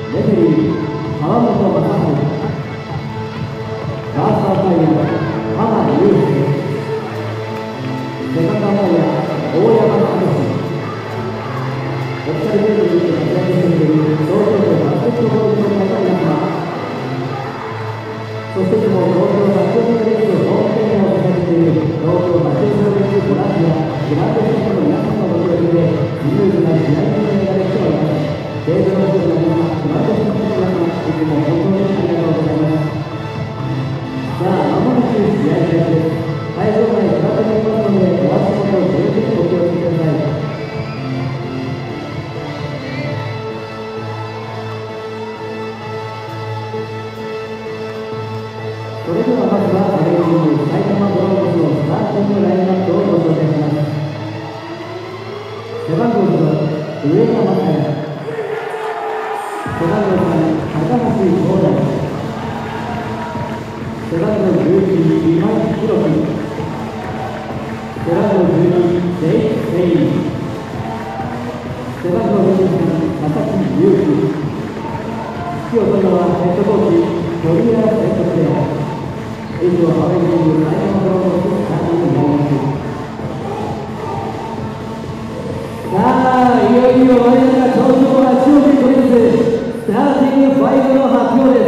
レフェリー川本正治、ファーストアンパイア浜祐介、セカンドアンパイア大山和お二人目に活躍している東京都バスケットボール協会の皆様、そしていつも東京バスケットレースホームページを支えている東京バスケットレースボランティアグランドショップの皆様のご協力でスムーズな試合運営ができております。テーブルの皆様、グランドショップの皆様、いつも本当にありがとうございます。さあ、まもなく試合開始です。会場内暗くなりますので、お足元十分お気をつけください。それではまずはアレンジング埼玉ブロンコスのスターティングラインナップをご紹介します。背番号1、上山雅也。背番号3、高橋光大。背番号11、今井宏樹。背番号12、ジェイ・セイン。背番号23、佐々木優希。指揮を執るのはヘッドコーチ、堀谷選手です。以上、アレンジング埼玉ブロンコススターティングになります。さあ、いよいよ我らが頂上八王子プリンススターティング5の発表です。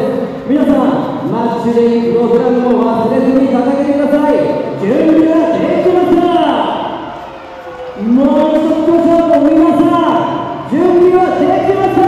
皆様、マッチデイプログラムを忘れずに掲げてください。準備はできました。もう一つ少々皆さん、準備はできました。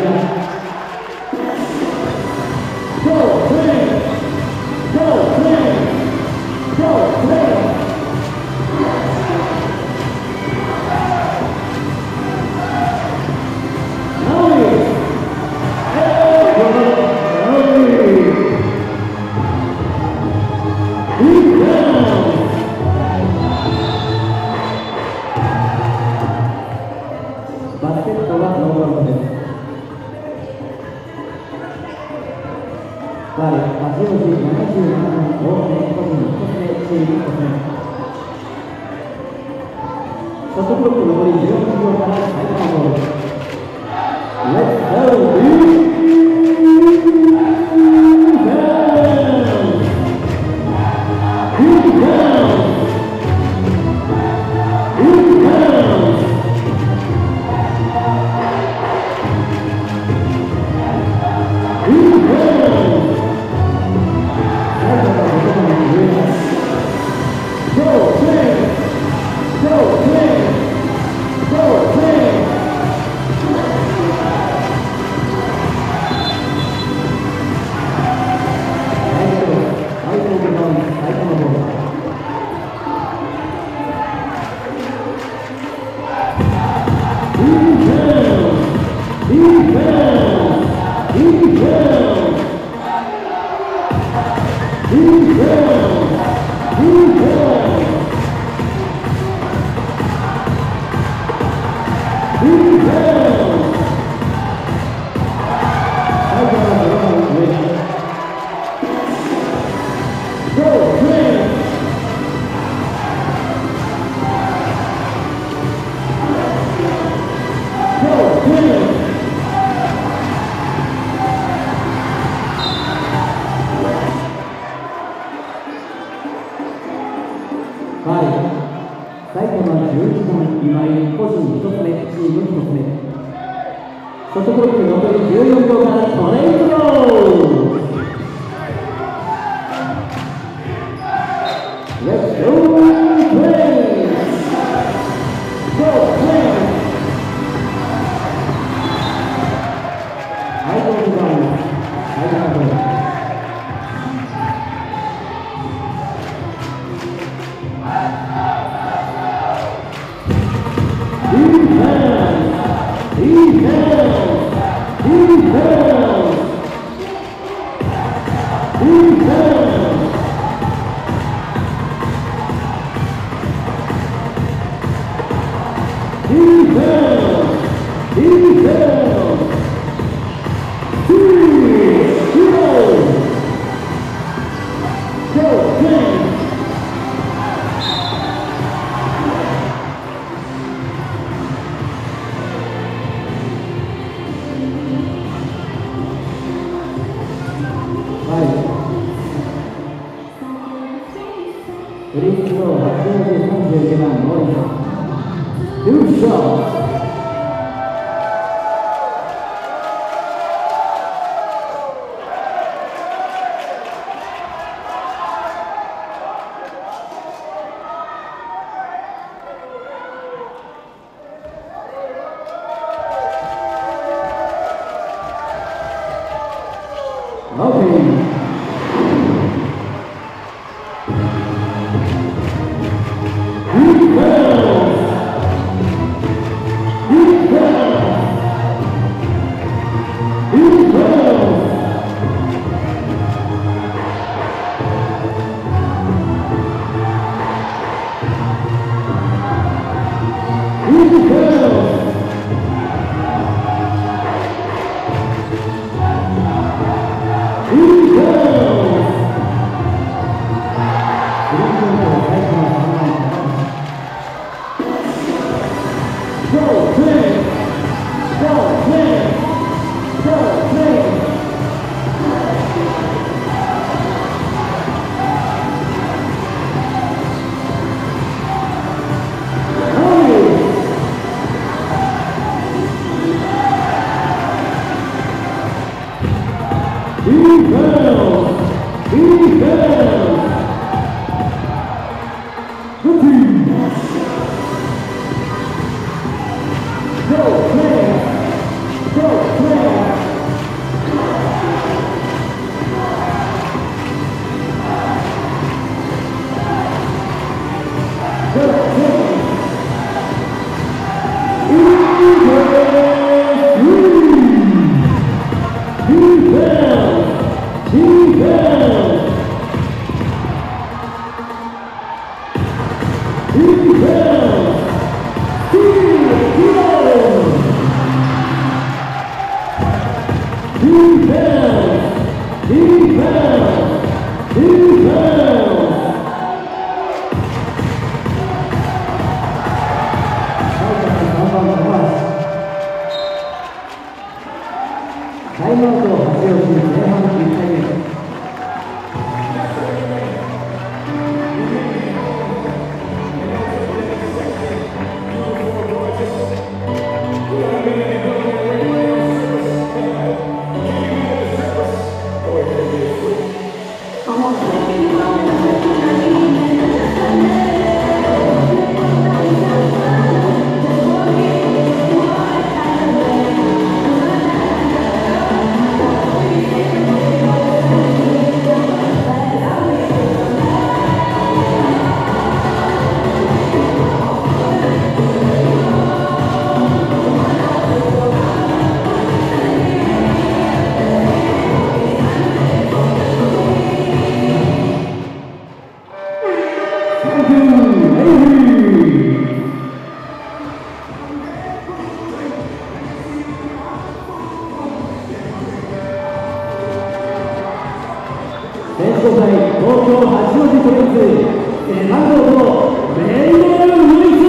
Go, バスケットはノーアウトです。ファウル、八王子77分、大手個人1つ目、チーム5点。ショットクロック残り14秒から埼玉ボール。Let's go!埼玉11番今井個人1つ目、チーム1つ目。ショットクロック残り14秒からトレインドロー。Let's go play! Go play! はい、どうぞ。はい、どうぞ。フリースロー八王子32番森田。2 shots。Okay. タイムアウトを発表し、前半1回目。東京八王子プリンス背番号5メイデル・ルイ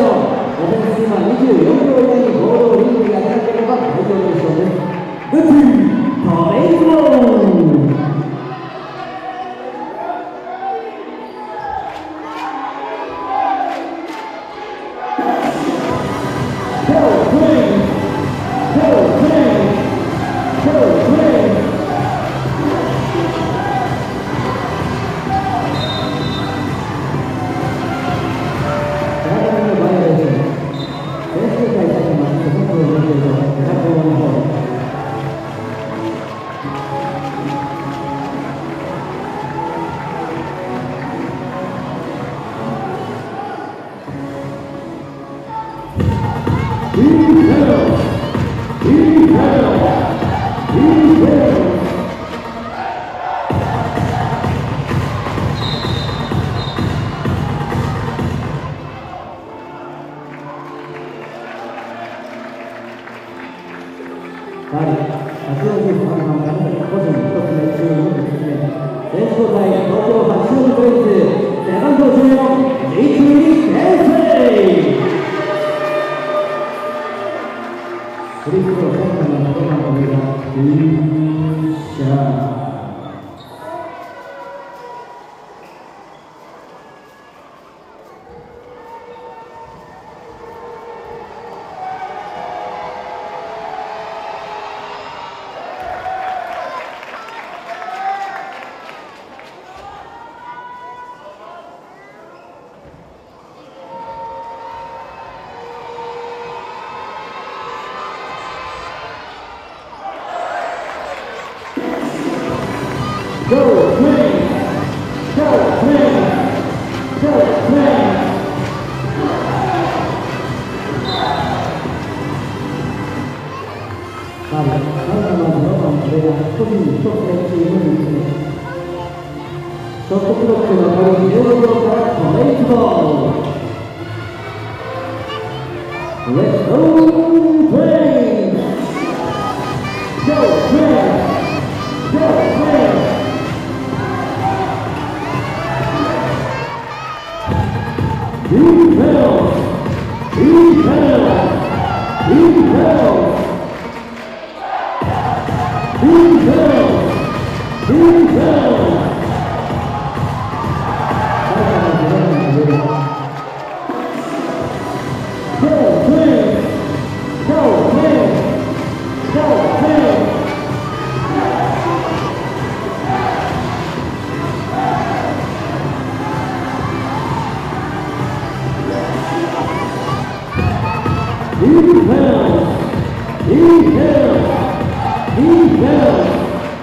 ス。24秒以内にボールをリングに当てなければ退場ということです。 Go, Twins! Go, Twins! Go, Twins! 埼玉の4番プレーヤー、1人に1つのチームに進め、ショットクロックの残り15秒からトレイズボール。Let's go, Twins! Go, Twins! Go, Twins! Defense! Defense! Defense! Defense! Defense! Go, Twins! Go, Twins! Go, Twins! Defense! Defense! Defense!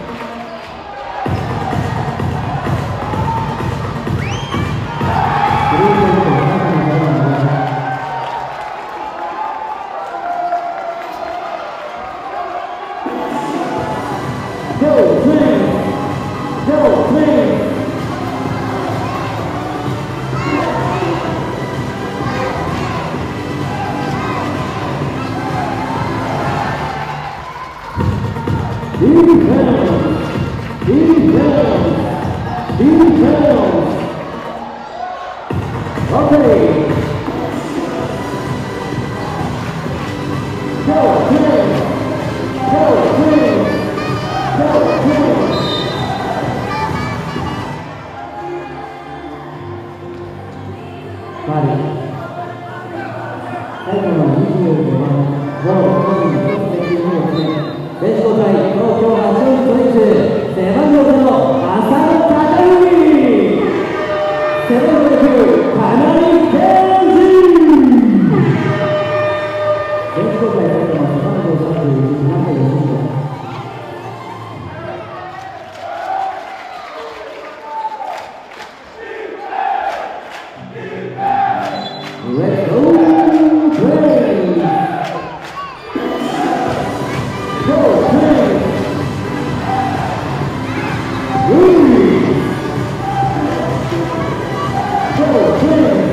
Go, Twins! Go, Twins! Defense! Defense! Defense! Okay! Go, Twins! Go, Twins! Go, Twins! ファウル。最後の25番、ゴール個人1つで9を決め、ベスト対東京八王子トレイズ、背番号7の浅野孝之、背番号6、金井健二。ベスト対埼玉背番号31、中井義弘。Let's go, Twins! Go, Twins! Go, Twins!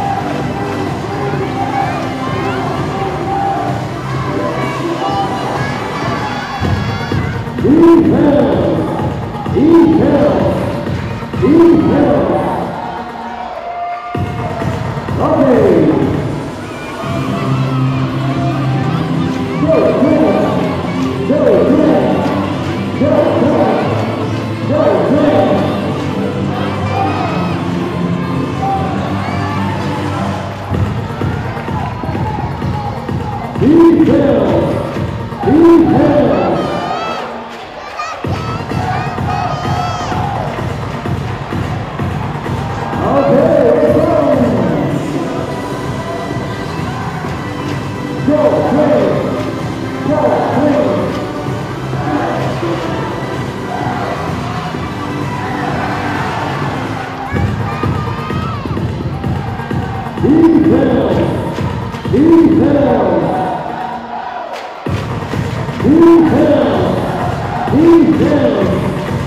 Defense! Defense! Defense! Okay! Go, Twins! Go, Twins! Go, Twins! Go, Twins! Defense! Defense! Okay, let's go! Go, Twins! Go, Twins! Defense! Defense! Defense! Defense!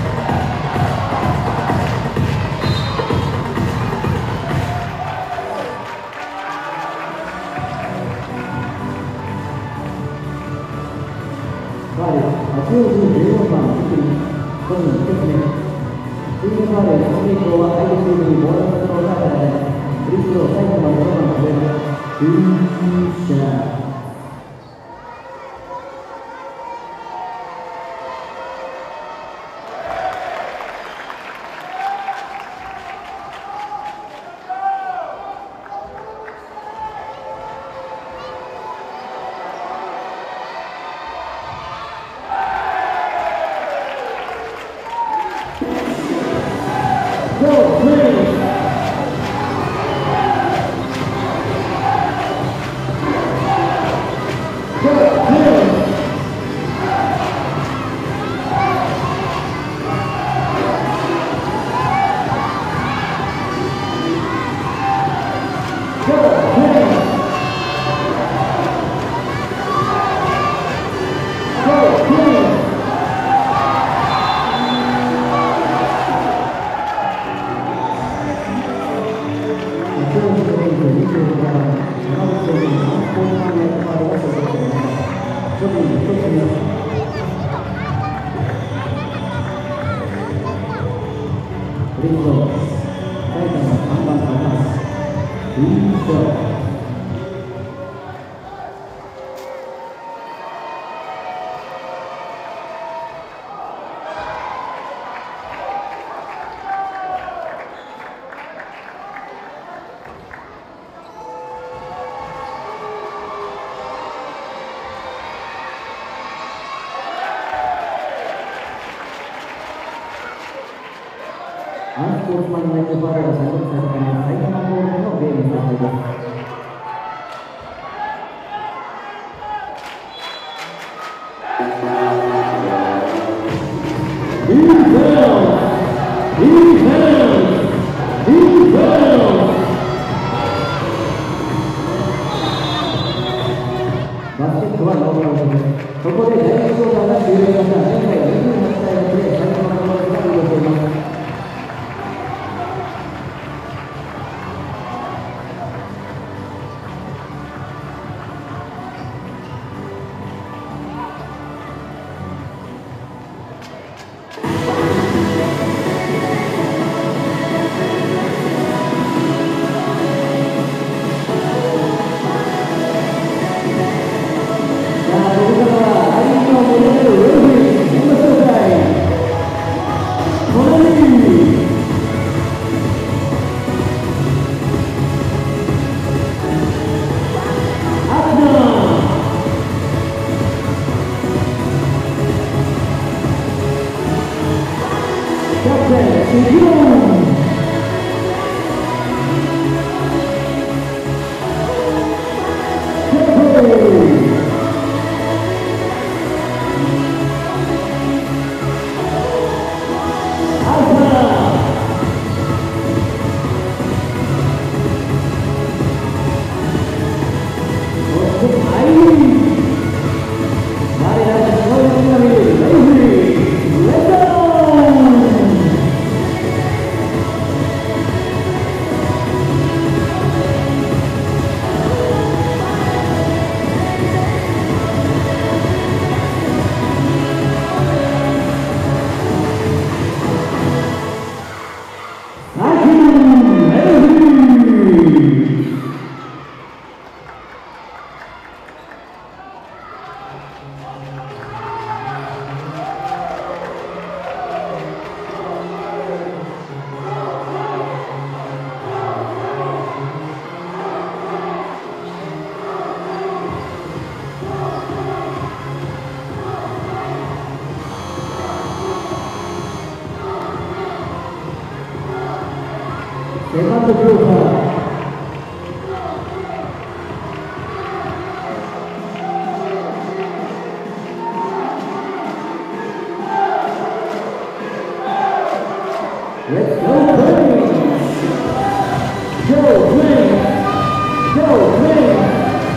Vale, Hachioji 14番の時に個人1つ目。チームファウルその以降は相手チームにボールのところが与えられ、フリースロー最後まで4番のプレーヤー、フィニッシャー。 アンスポーツマンナイトファーが所属された埼玉ボールのゲーム再開です。バスケットはノーアウトです。ここで第1クォーターが終了しました。現在28対6で埼玉ボールがリードしています。セカンドクォーター。Let's go play! Go play! Go play!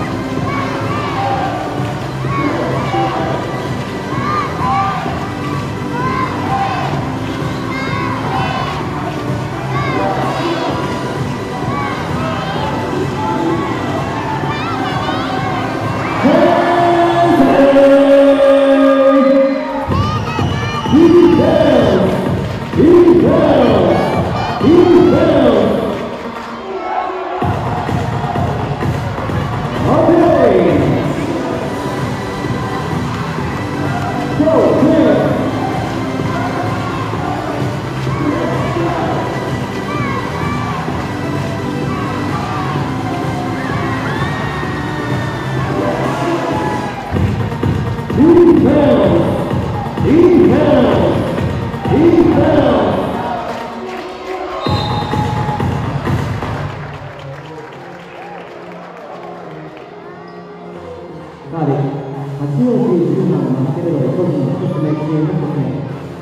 Hachioji 10番のマスケルド個人1つ目、チーム1つ目。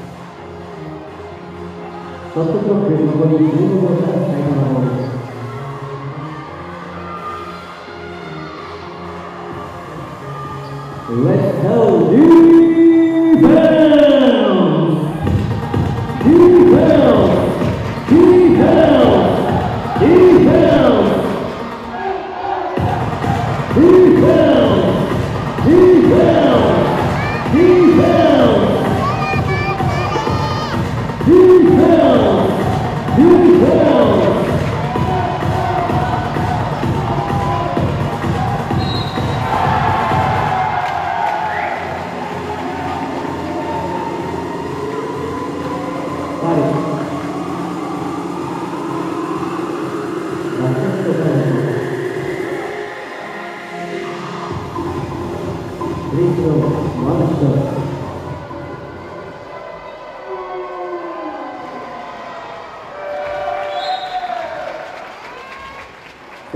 ショットクロック残り15秒から埼玉ボール。Let's go defense! Defense! Defense! Defense! Defense! Defense! Defense! Defense! Defense!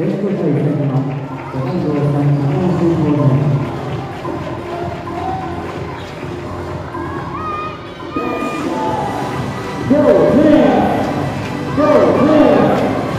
ベスト対埼玉、背番号3、高橋優吾。Go, man! Go, man!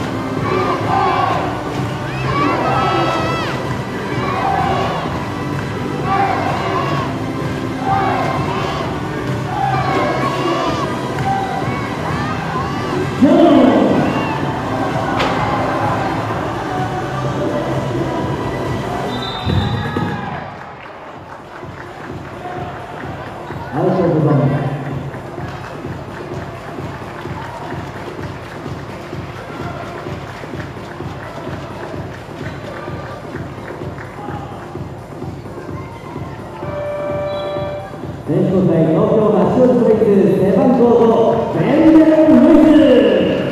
選手交代、東京八王子ブレイク背番号5、ベンデル・ルイス。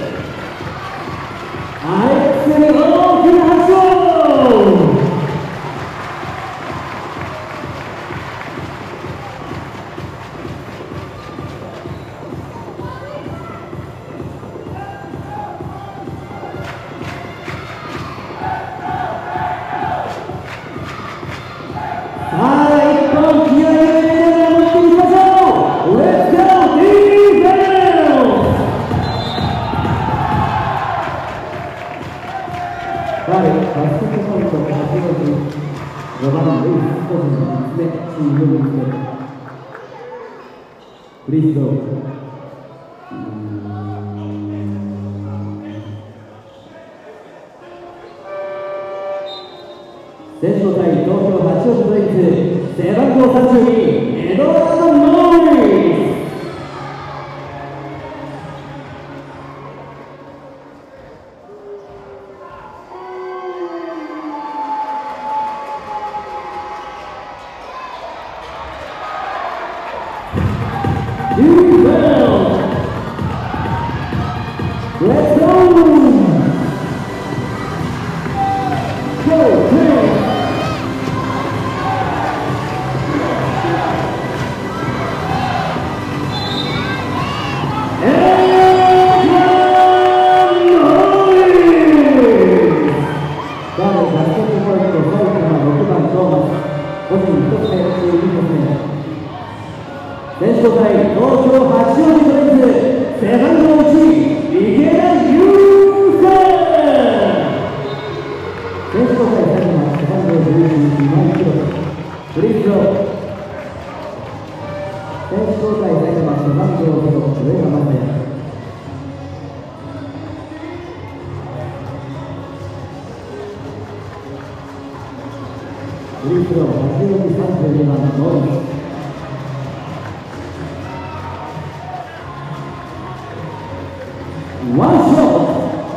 あいつに大きな拍手を。4番、ルイス、個人の3つ目、チームの3つ目。フリースロー。選手交代、東京八王子ブレイク背番号32、エドワード・ノーリス。Let's go! Go, man!選手交代、東京八王子ブレイク背番号1、池田優介。選手交代、最後は背番号11、今井宏。フリースロー。選手交代、最後は背番号0、上山雅也。フリースロー、八王子32番、ノーリス。One shot.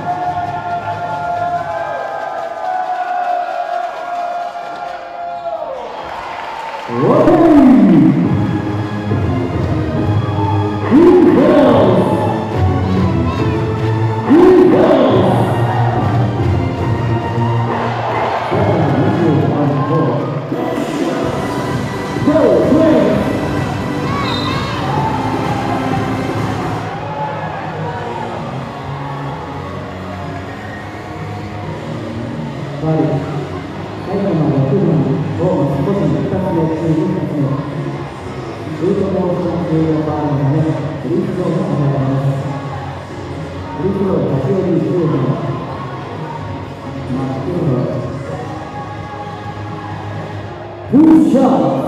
Good shot.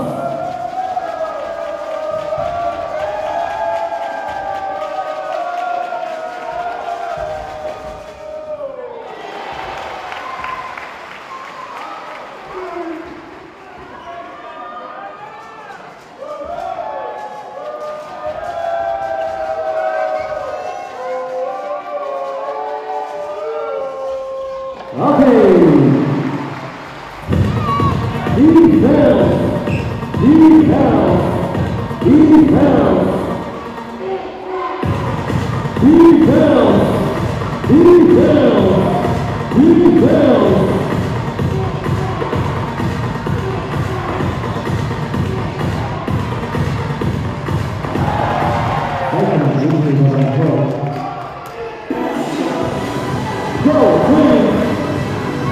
Go,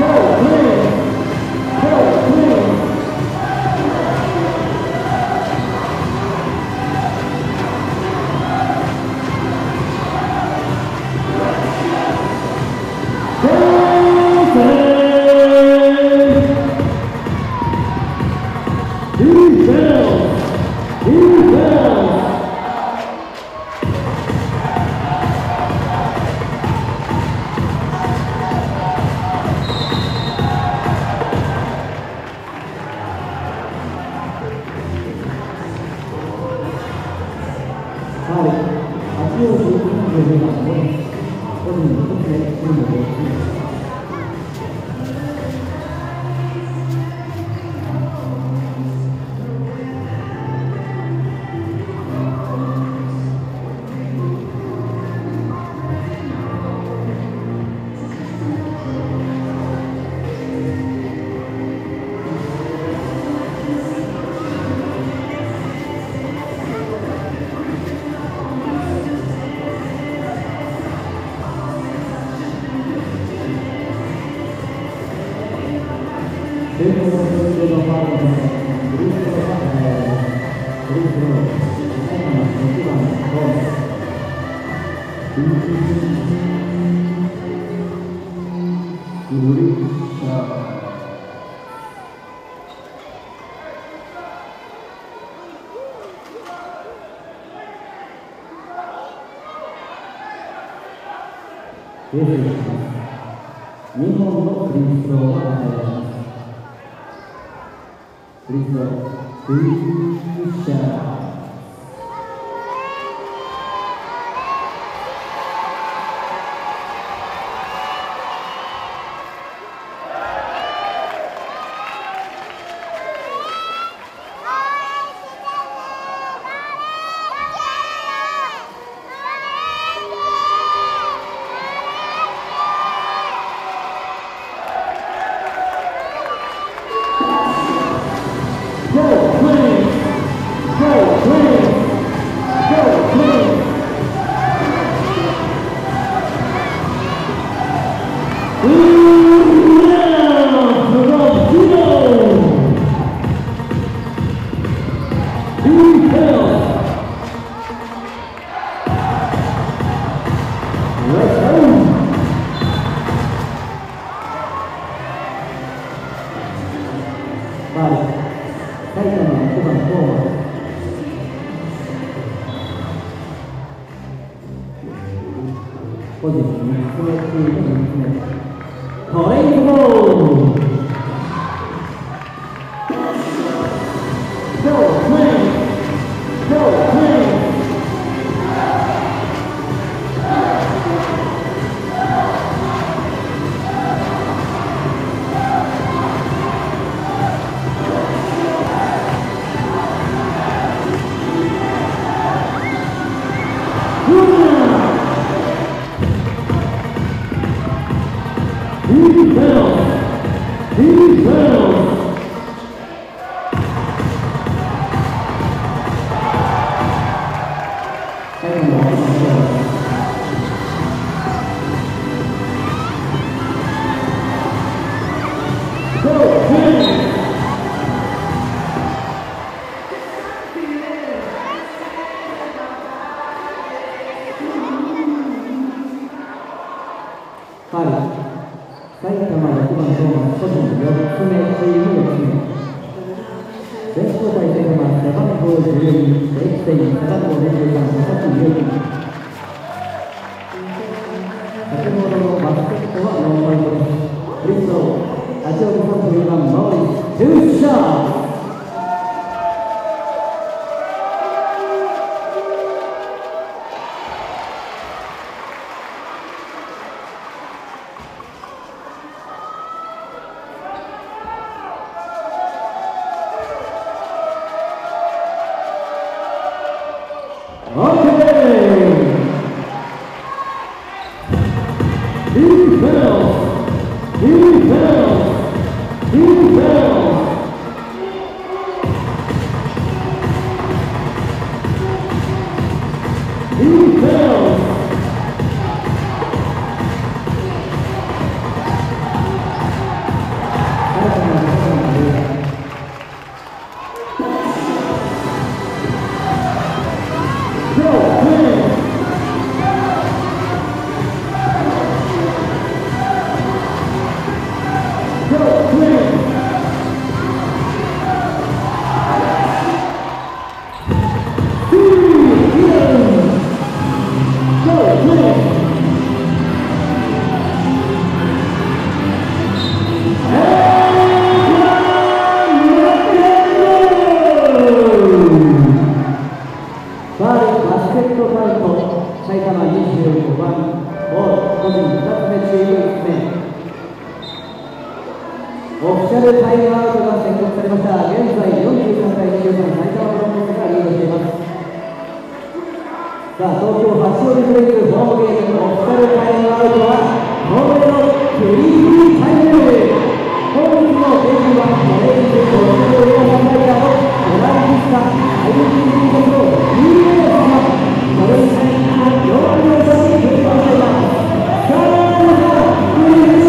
2本のフリースローが与えられます。フリースロー、フリーシャー。埼玉6番トーマス個人4つ目チーム4つ目全交代埼玉背番号12エキセイ背番号24番佐々木優希先ほどのバスケットはノーポイントですフリースロー八王子32番マオリトゥーシャーGo! バスケットカウント埼玉25番個人2つ目チーム1名オフィシャルタイムアウトが宣告されました。現在43対23、埼玉ブロンコスがリードしています。さあ、東京八王子ブレイクホームゲームオフィシャルタイムアウトは恒例のフリータイム。本日の選手はブレイクオフィシャルレアサンダイヤーのトランピスタ、アイデンティティのニーレー様、それに対して4秒差に決まっています。さあ、皆さん、フリータイム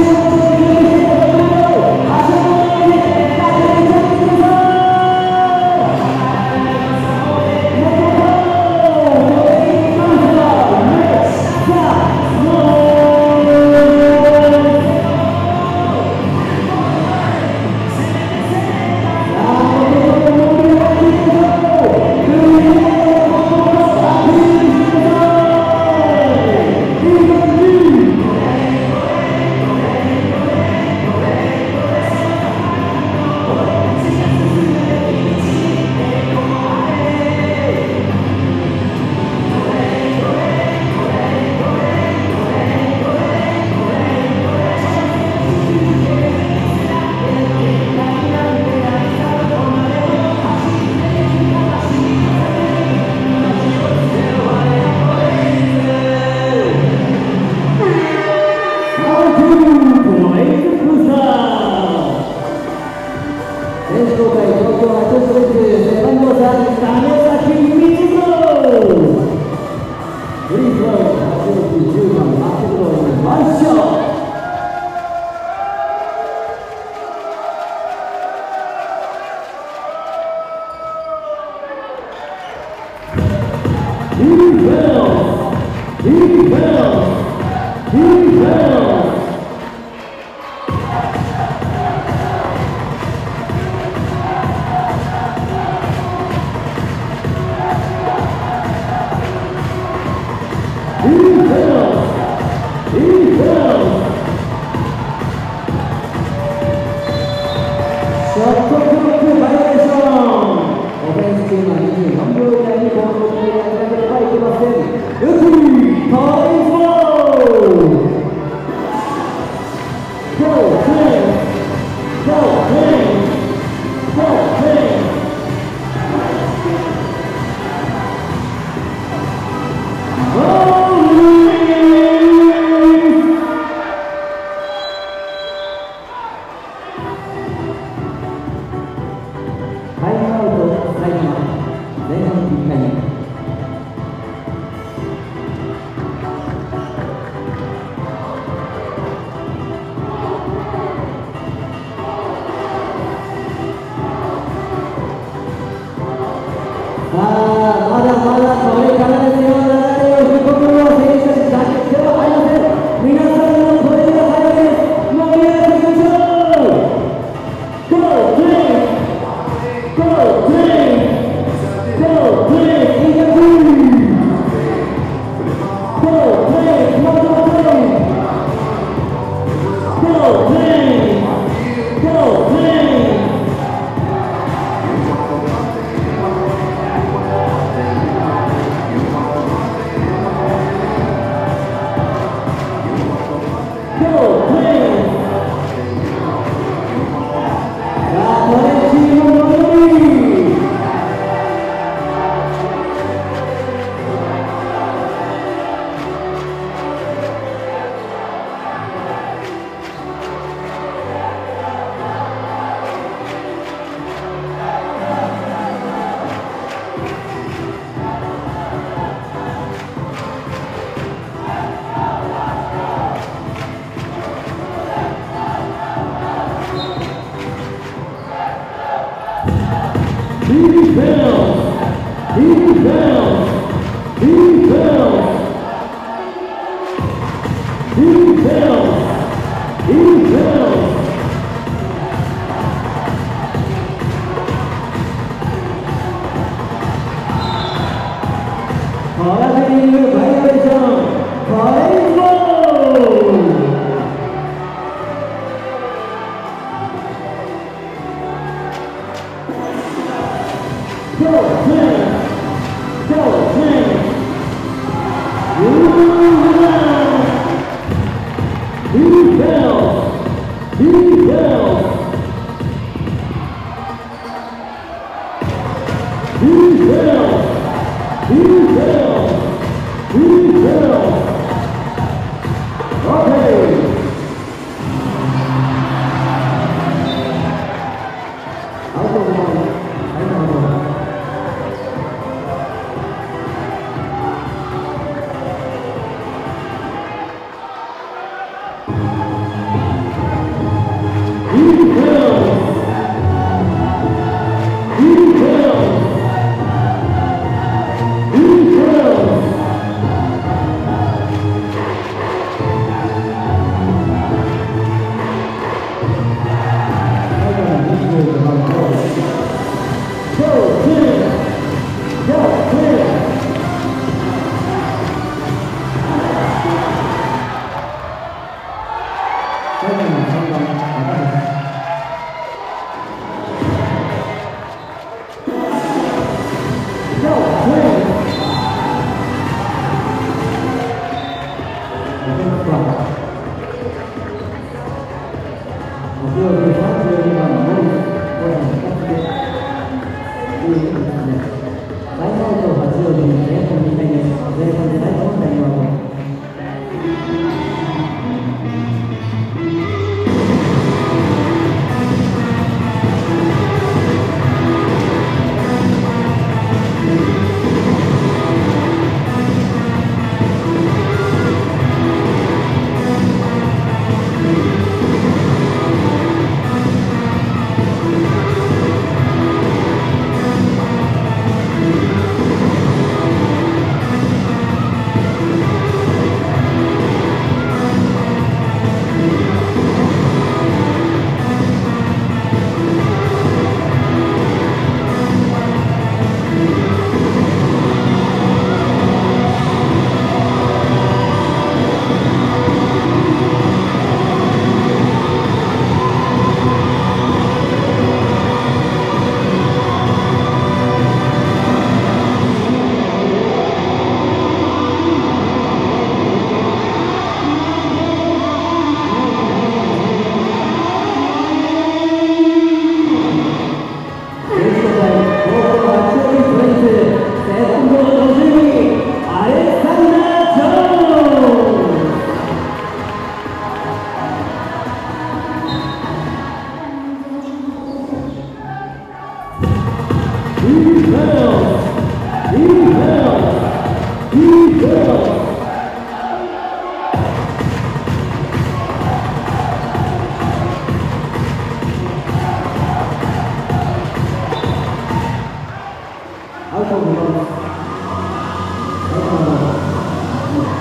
Go,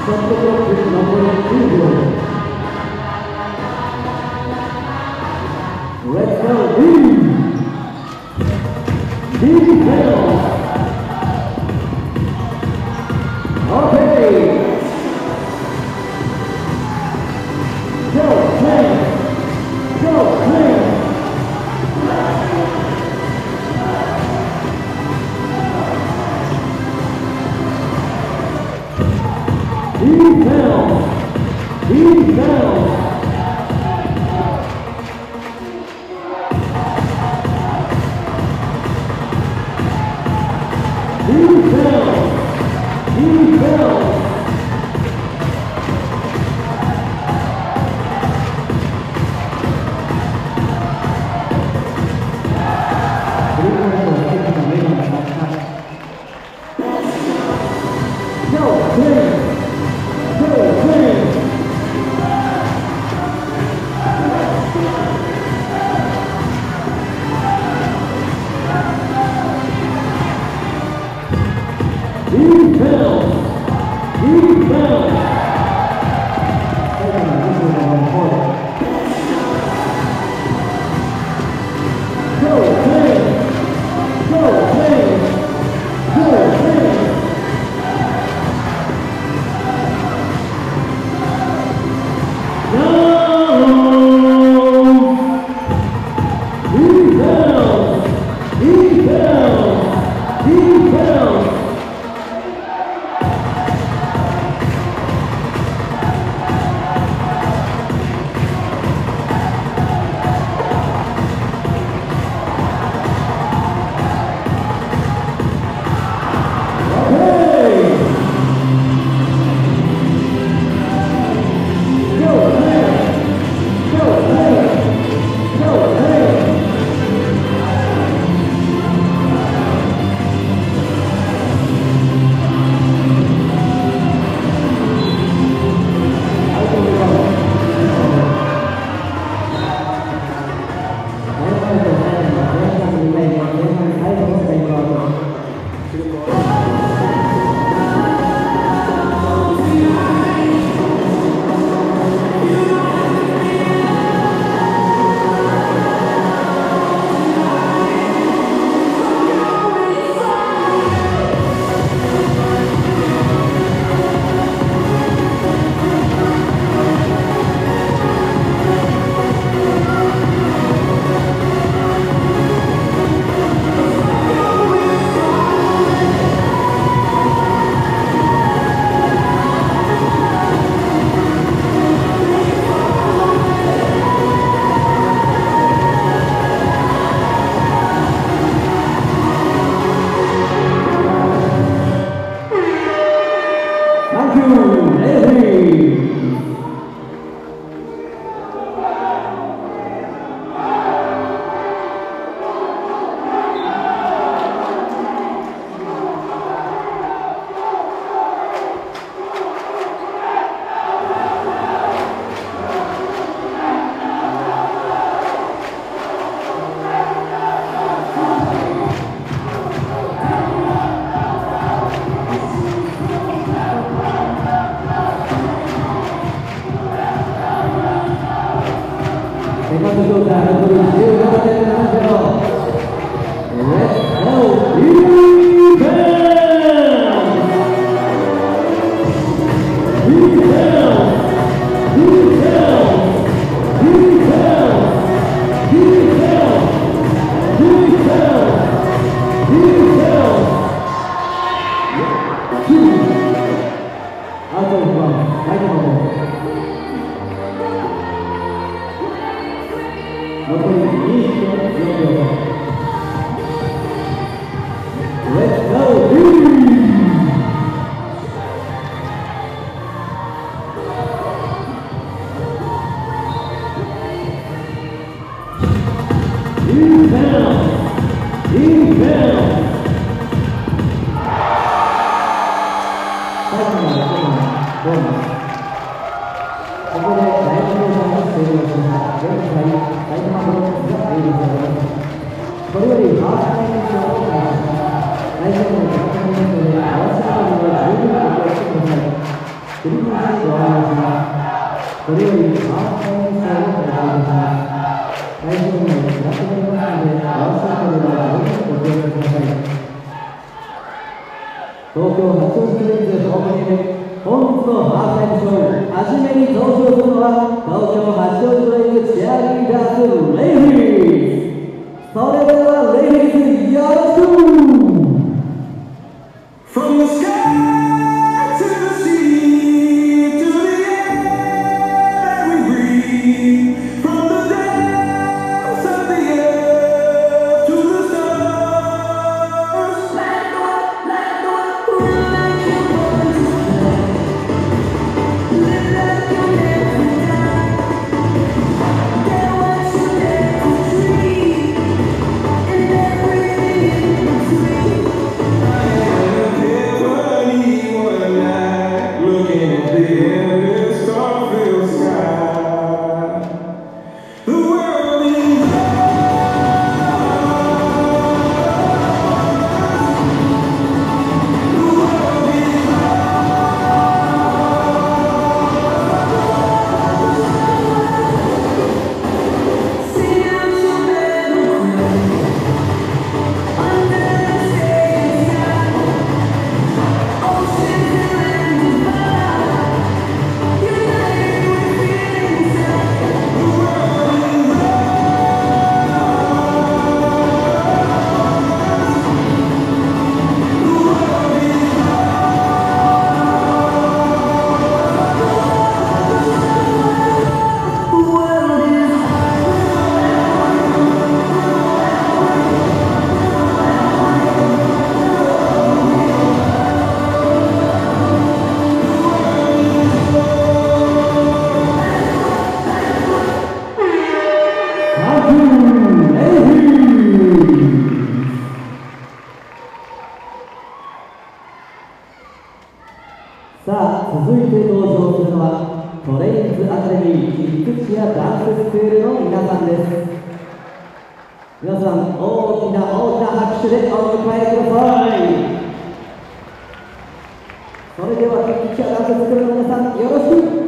Let's go, okay. Go, clear. Go, clear. He's down. これよりファーストインサーを開催いたします。会場内に暗くなりますので、ワンショットでは十分ご注意ください。東京八王子クレイズホームゲーム、本日のハーフタイムショー、初めに登場するのは東京八王子クレイズチアリーダーズレイフィーズ。それではレイフィーズよろしく。 From the sky to the sea to the air we breathe, from the depths of the earth to the stars. Let the world like you want to live like you never die. Get what you never dream, and everything in between. Looking at the endless star-filled sky, the world is see out your metal under the same sky, oceans and land divide, united with feelings inside. The world is さあ、続いて登場するのはトレインズアカデミーキックチアダンススクールの皆さんです。皆さん、大きな拍手でお迎えください。それではキックチアダンススクールの皆さん、よろしく。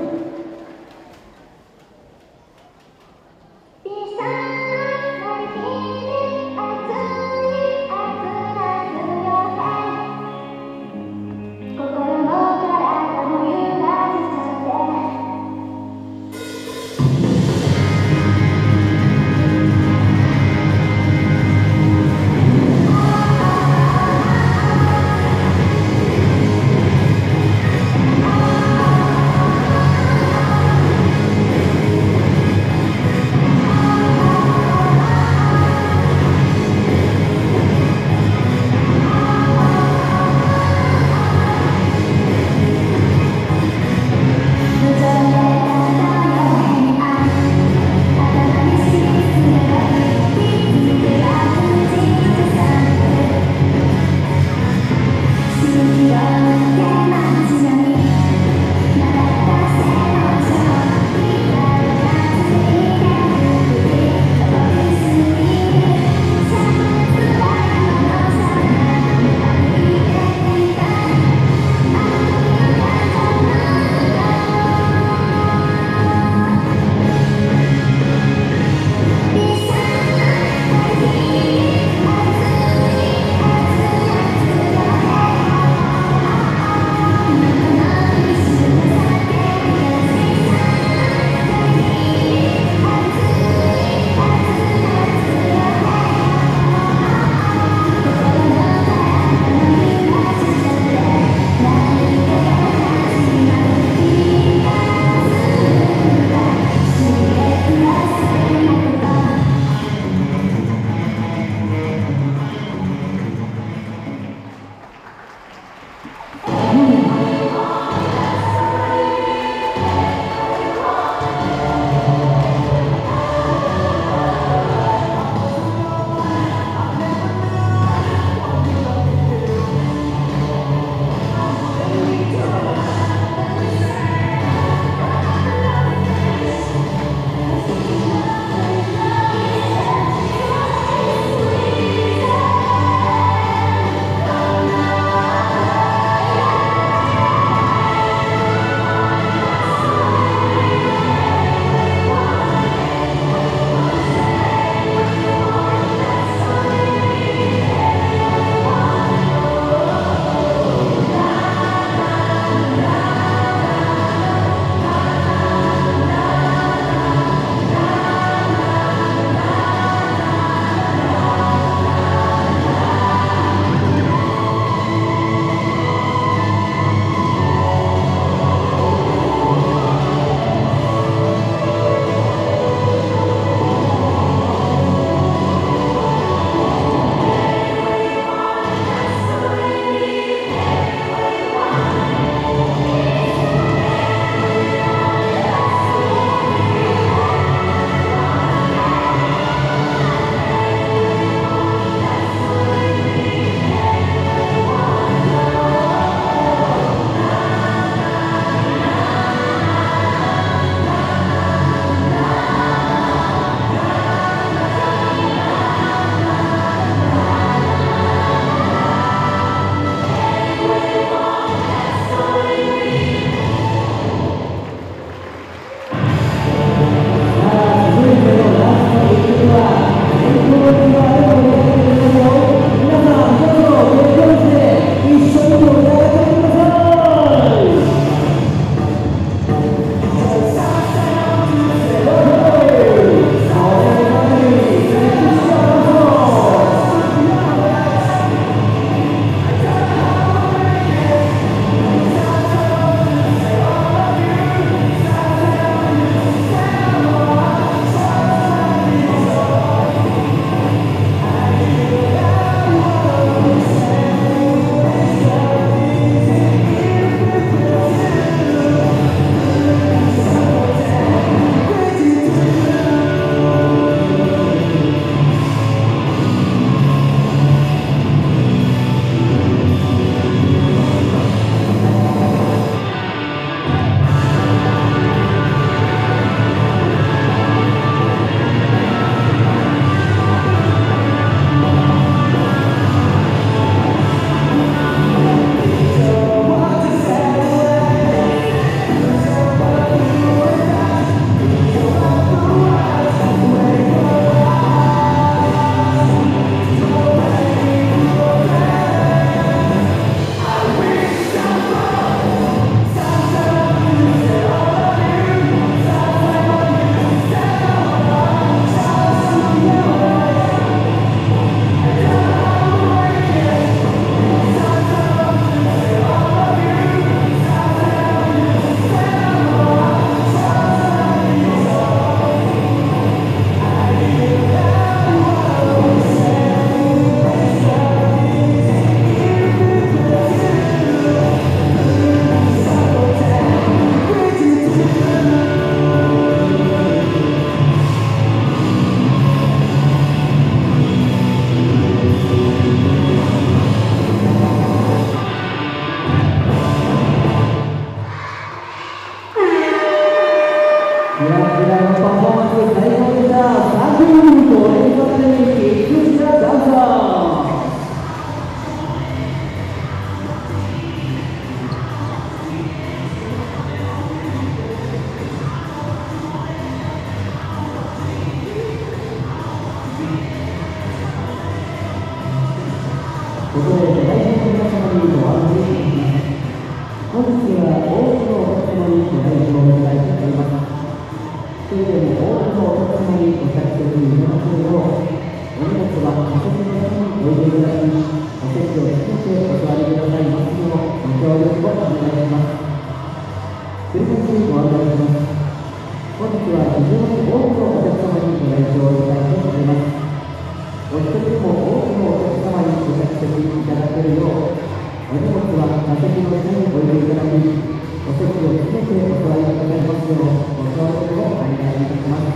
本日は多くのお客様にご来場いただいております。それでも多くのお客様にご着席いただけるよう、お荷物はお席の下に置いていただき、お席をつけてお座りくださいますようご協力をお願いします。繰り返しご案内します。本日は非常に多くのお客様にご来場いただいております。お一人でも多くのお客様にご着席いただけるよう、お荷物は座席の下に置いていただき、お席をつけてお座りくださいますようご協力をお願いいたします。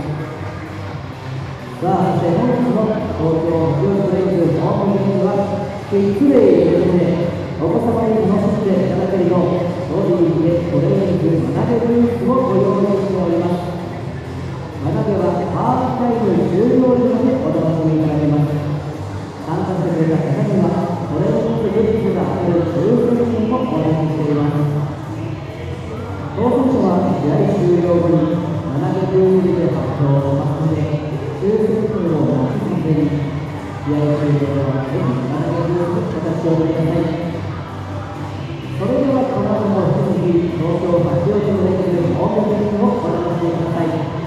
さあ、そして本日の東京ハチオーレイズオープンゲームはキッズデイということで、お子様に楽しんでいただけるよう、ボディでトレーニング学べブースをご用意しております。学べはハーフタイム終了時までお楽しみいただけます。参加してくれた方にはトレーニンググッズが当たる抽選券をお渡ししています。当選者は試合終了後に学べブースで発表しますので、抽選券をお待ちせずに、試合終了後はぜひ学べブースお立ち寄りください。それではこの後も引き続き東京八王子のレベルホームページをご覧ください。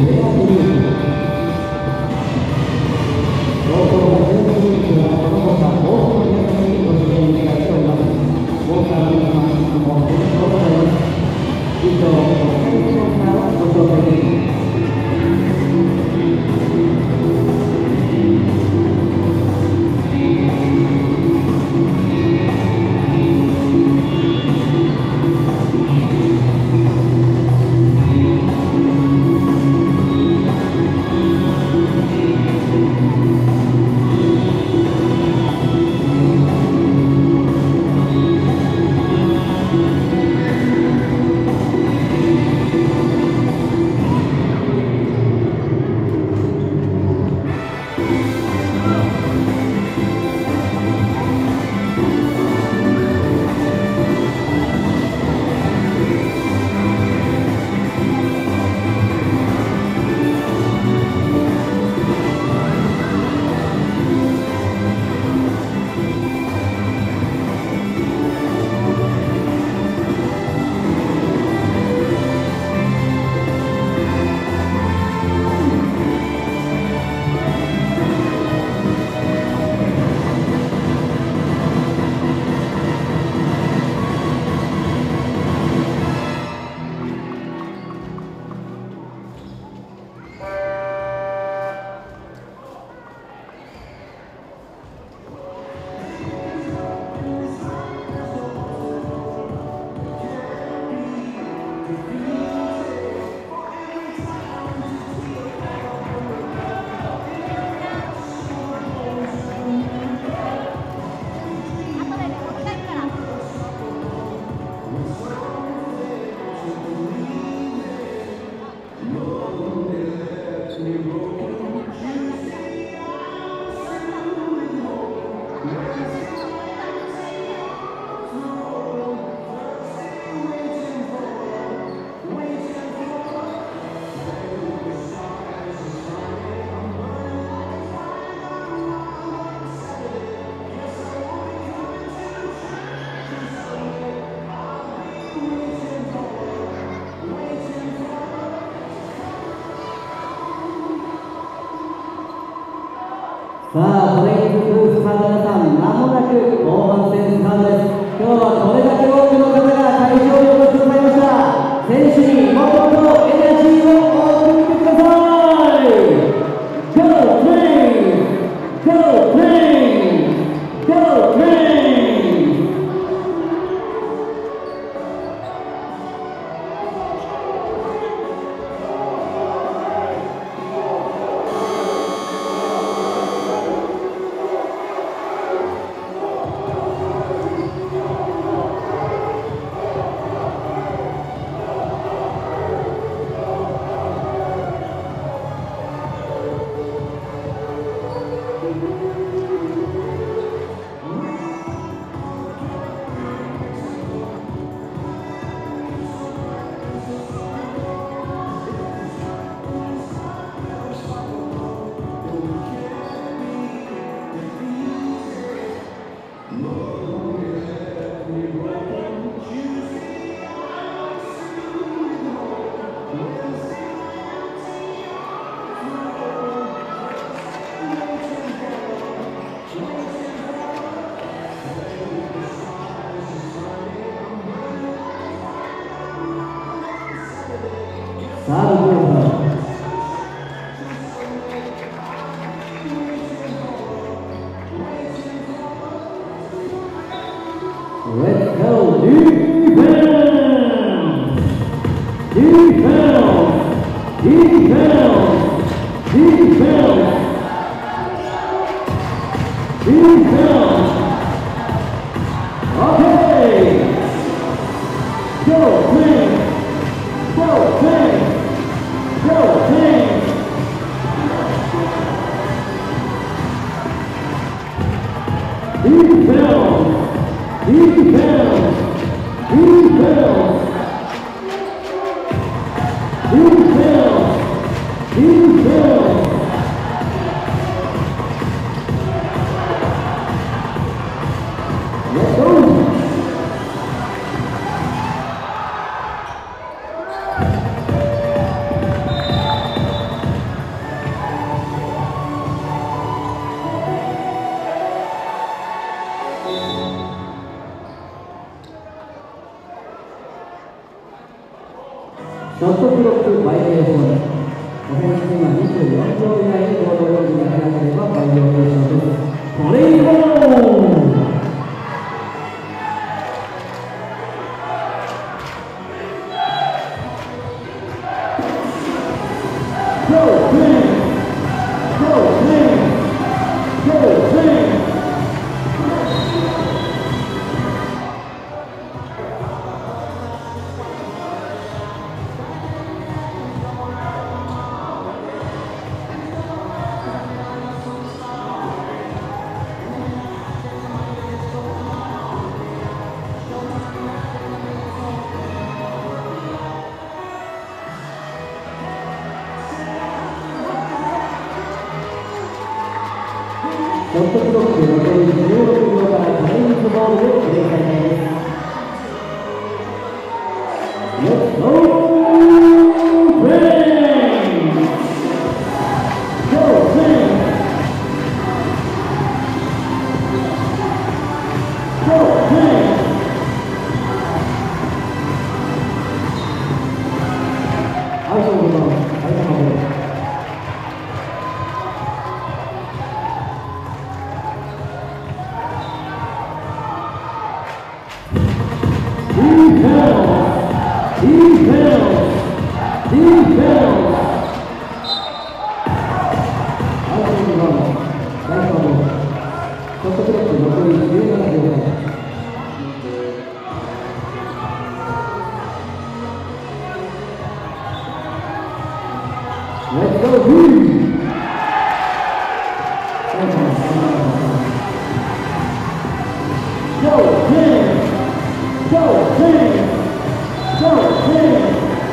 さあ、それに続くスタート皆さん、まもなく後半戦スタートです。今日はこれだけ多くの方が会場にお越しくださいました。選手にもっとエナジーを送ってください。Go Flames! Go Flames! Go Flames! さあ、どうぞ。Let's go defense! Defense! Defense! Defense! Defense! Okay! Go team! Go team! Go team! Defense! Defense! Defense! Defense! Defense! Let's go! バイオレーション。オフェンスには24秒以内にボールを投げなければバイオレーションです。トレイボール。ショットクロック残り16秒からトレインズボールでプレー再開です。レッツゴープレーゴープレーゴープレーアウトボール埼玉ボール。Let's go, Woo! Go, team! Go, team! Go, team!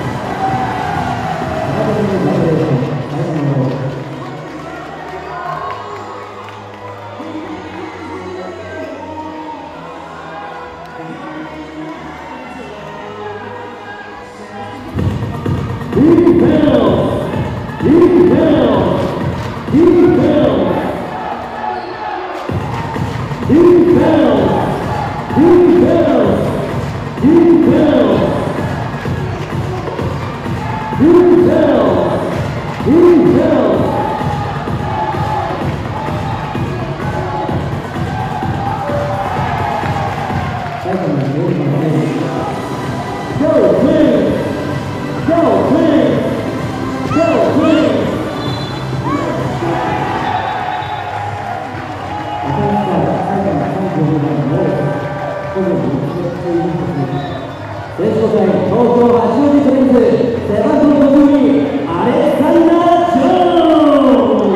レフトサイド、東京八王子プリンス、背番号52、アレクサンダー・ジョーンズ。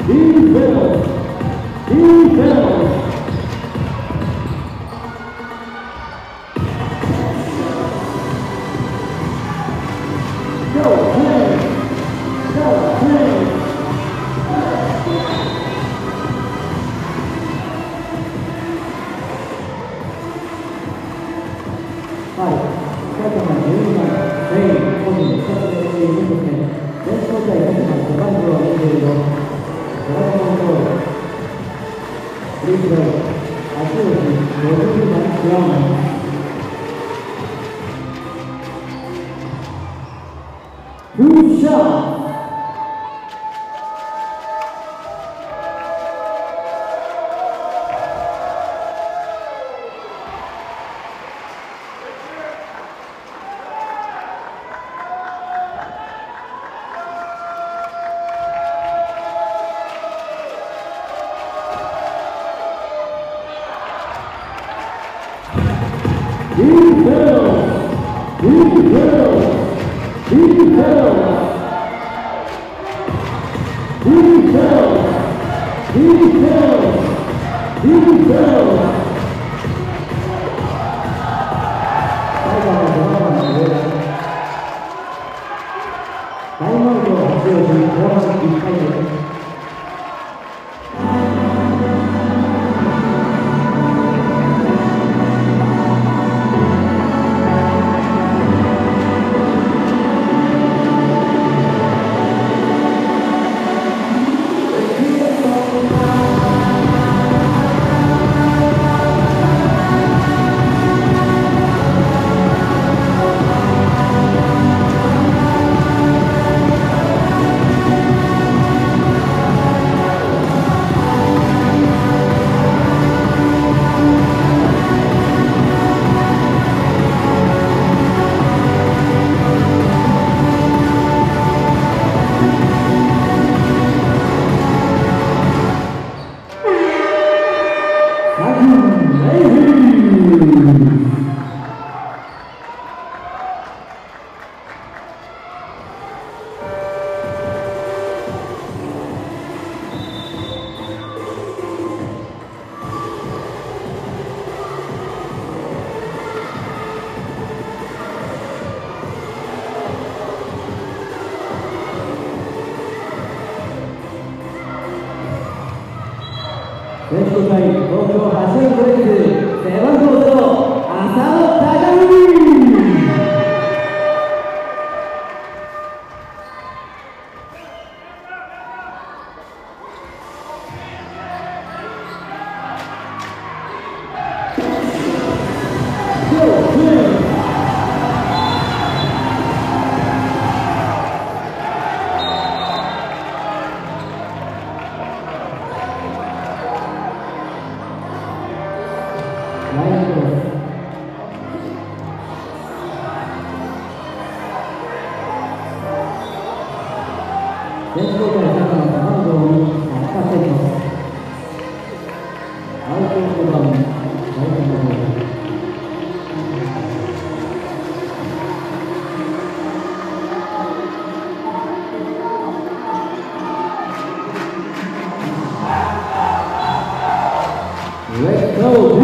選手会東京ハシオブレイク背番号0浅野孝美。Let's go,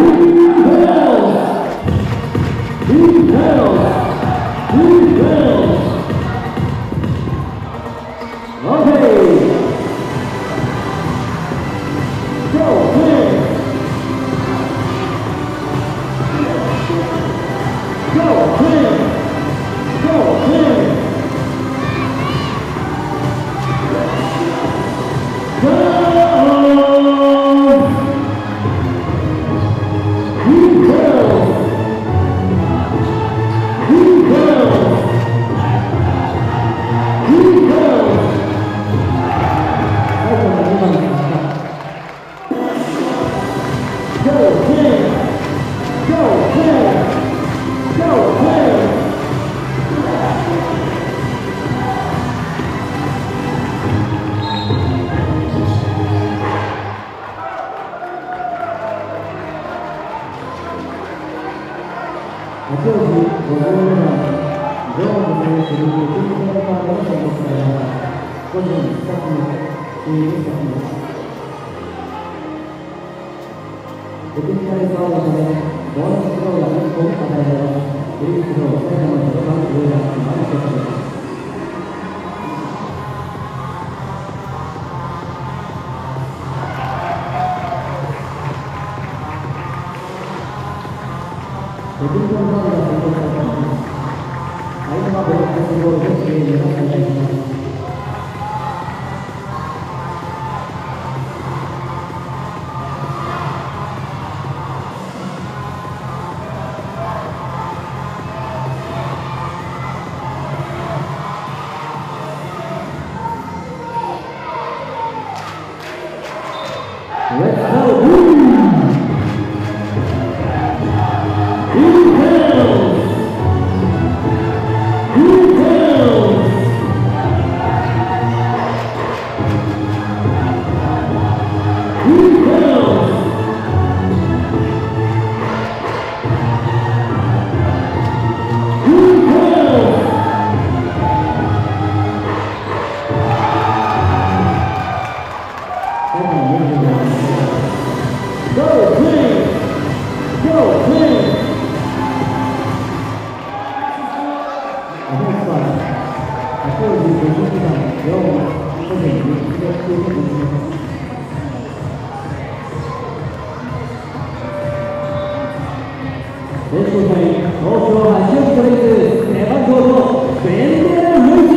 Hachioji 50番、ジョーンズ選手に9番の選手が個人2つ目。 テクニカルファウルのため、ボーナススローが1本与えられます。フリースロー、埼玉の4番、上田、今のショットです。テクニカルファウルが成功されています。埼玉ブロックスボールでプレーが再開します。Let's go!レッドサイン、東京八王子トレイズ、背番号5、ベンデラ・ルイス。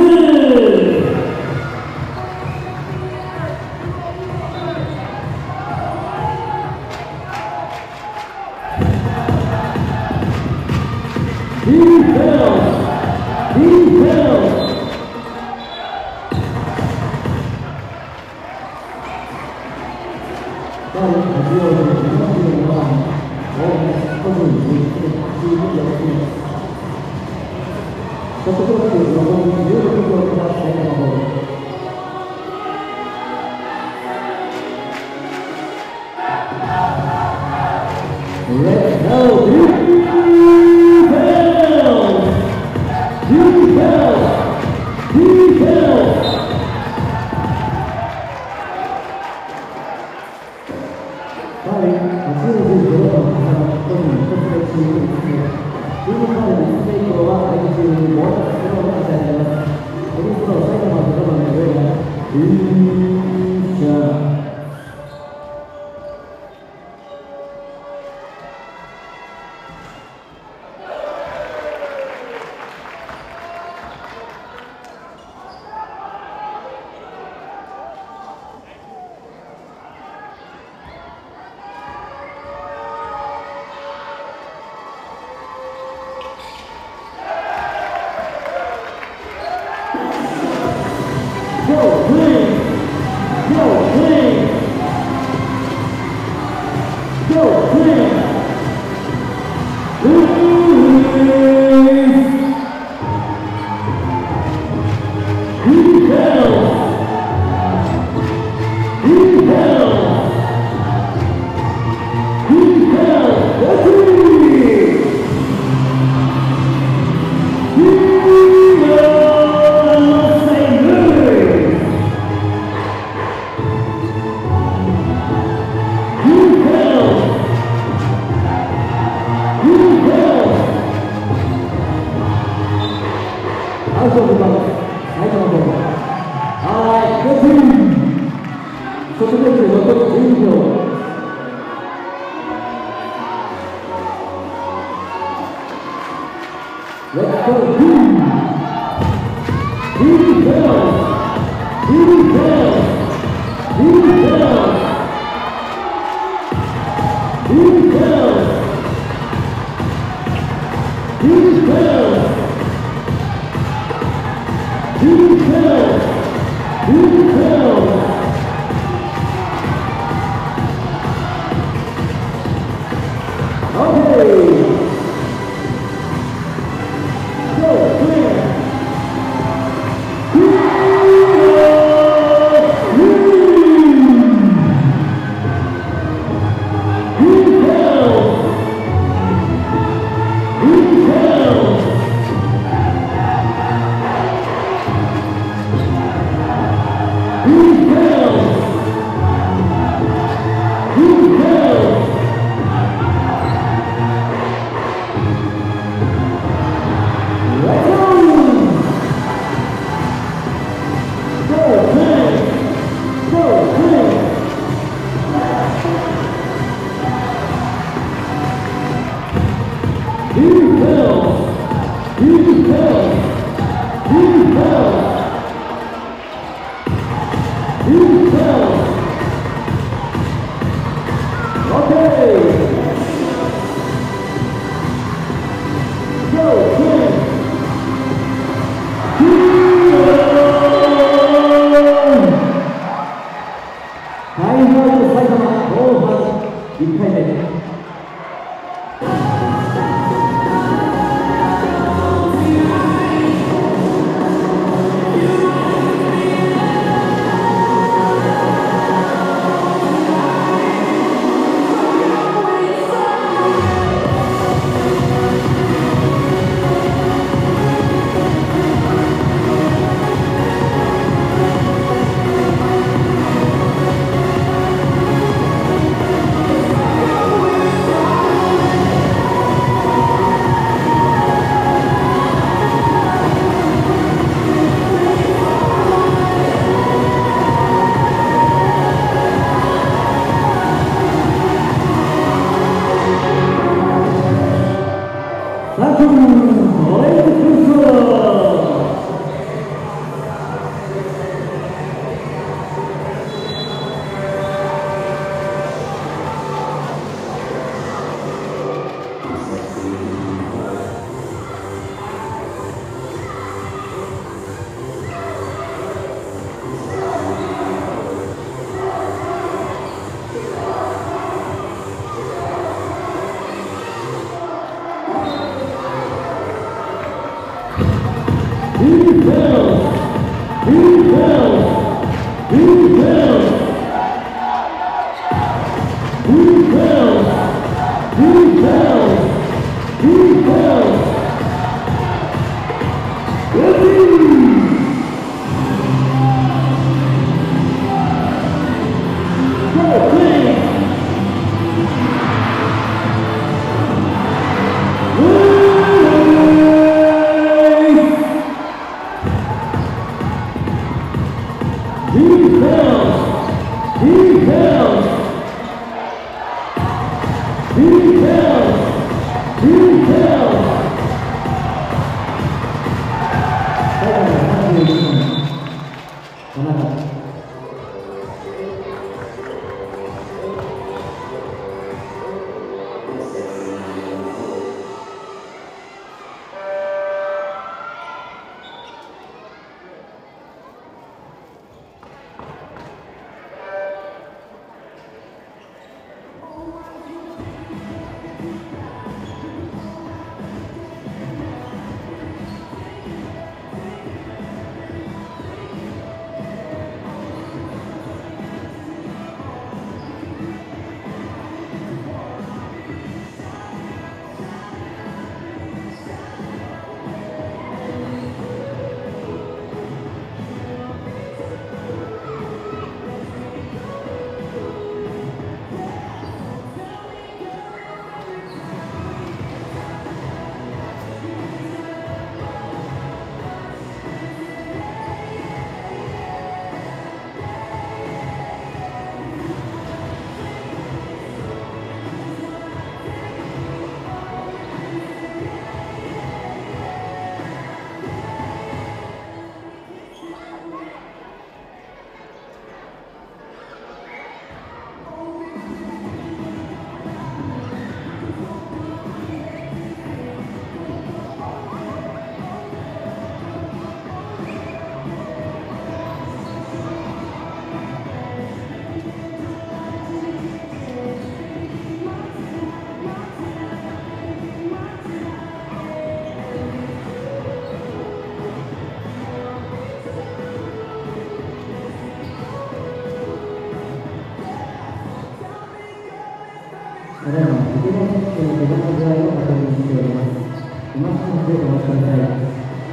ただいま、池田選手の怪我の具合を確認しております。今しばらくお待ちください。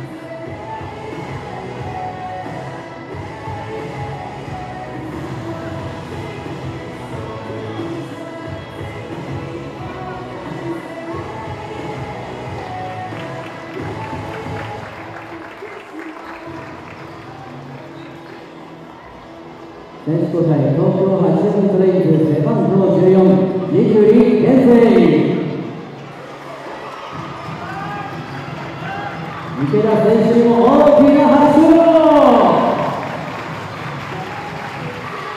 選手交代、東京八王子トレインズ背番号14、二九里健生。池田選手にも大きな拍手を。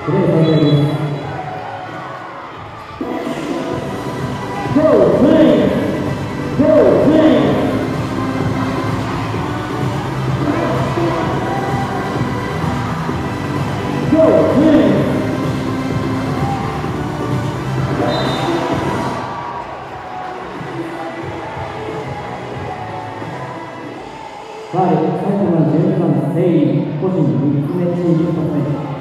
プレー再開です。Go play! Go play! Go play! ファウル、埼玉12番、セイ個人3つ目、チーム2つ目。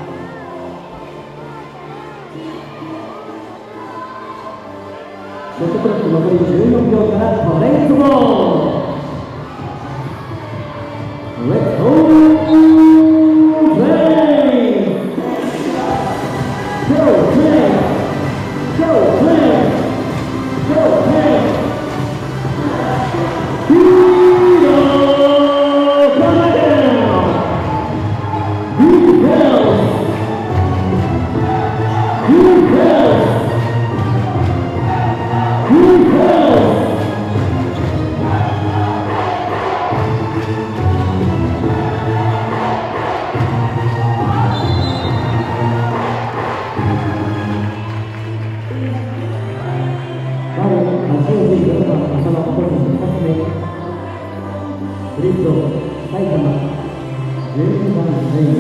ショットクロック残り14秒からトレイトボール。レッツゴープレイ Go play! Go play! Go play!フリースロー、埼玉、12番レイン。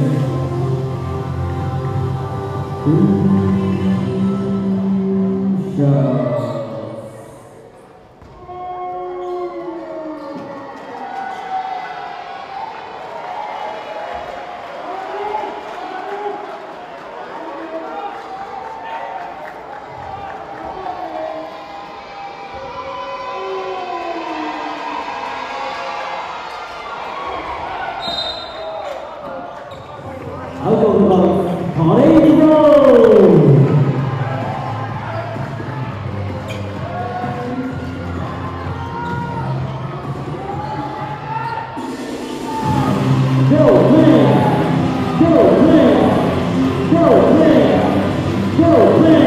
アウトオブバウンド、トレイトボール。Go play! Go play! Go play! Go play!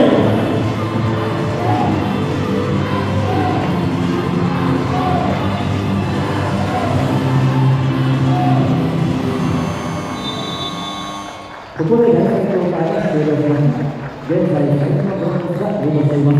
ここで第3クオーターが終了しました。現在、埼玉ブロンコスがリードしています。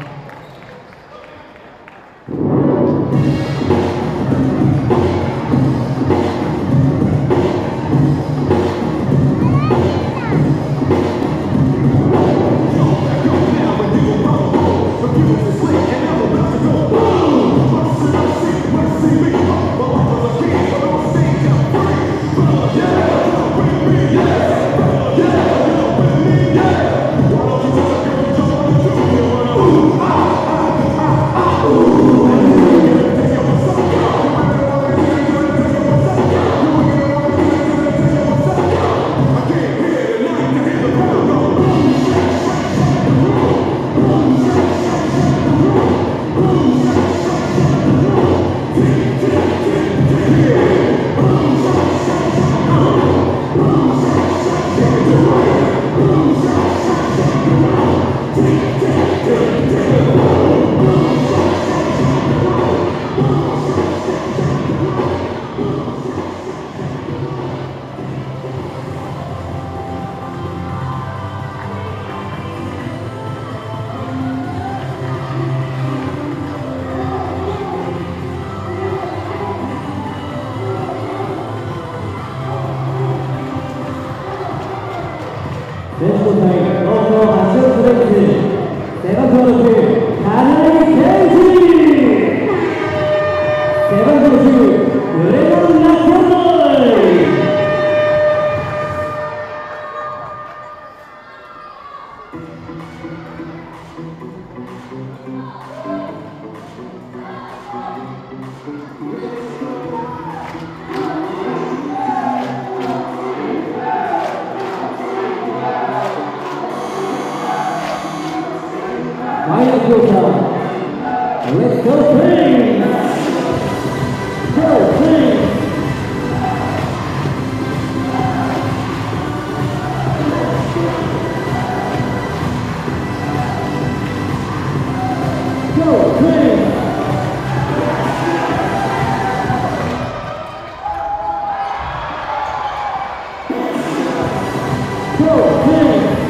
ベストタイム、東京八王子レッズ、背番号6、金井健二、背番号10、ウレモン・ナッコンボーイ。Final quarter. Let's go play! Go play! Go play! Go play!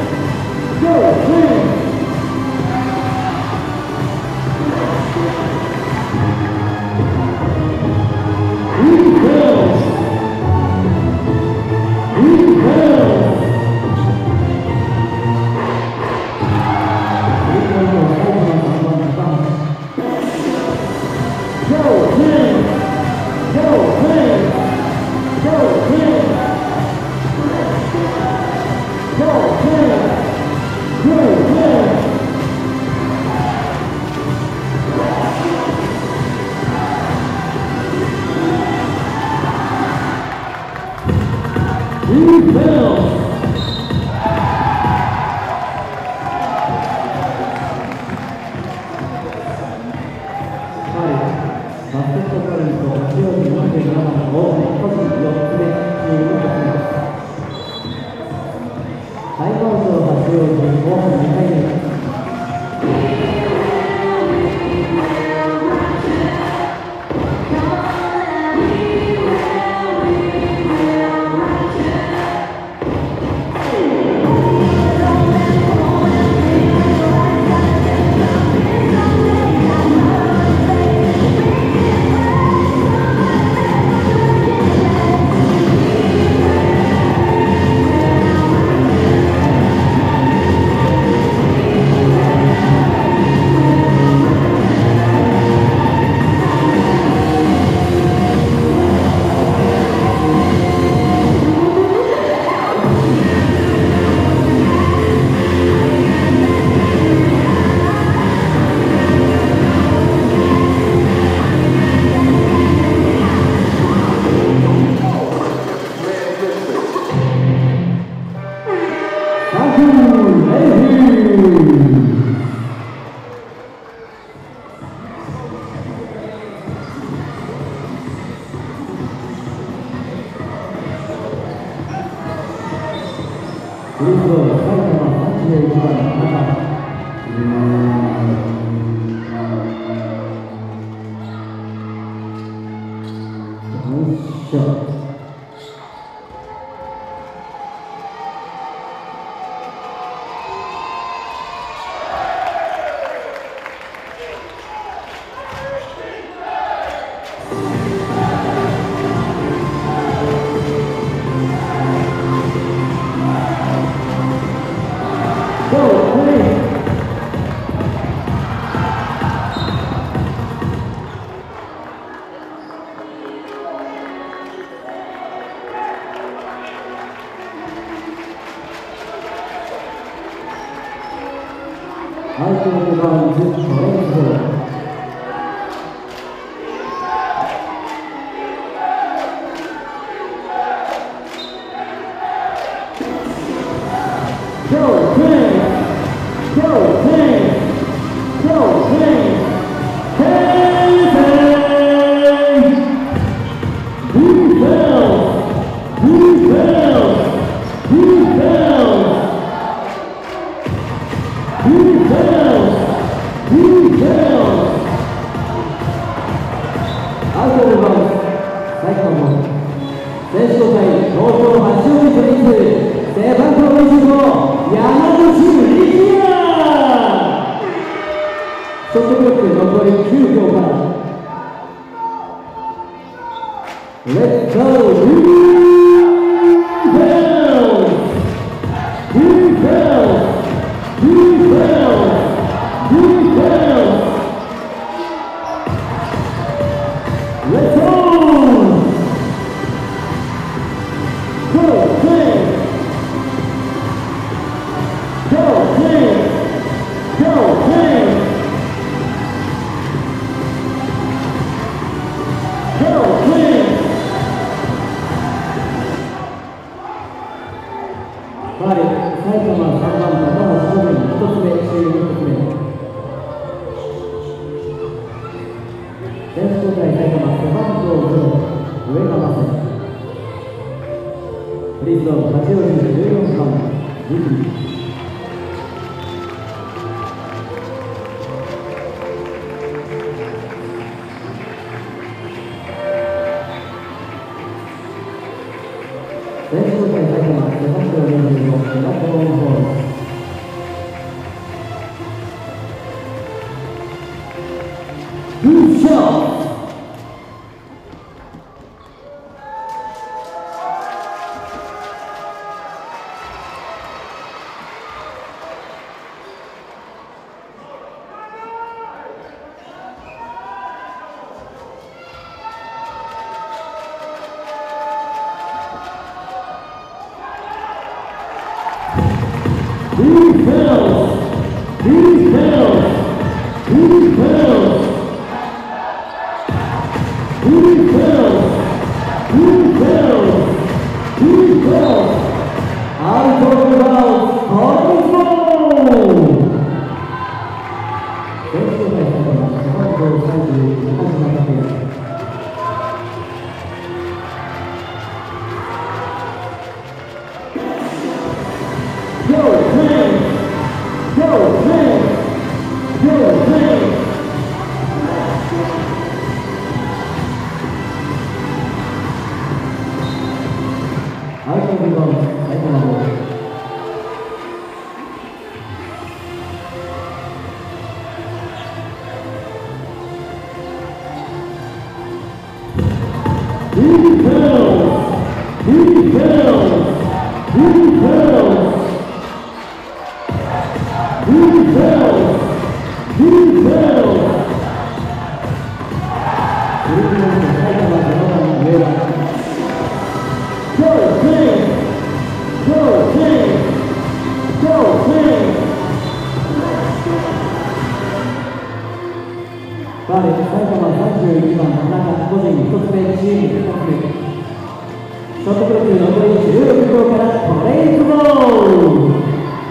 バレ埼玉31番の中個人1つ目チーム2つ目ショートプロック残り16秒からトレイズボール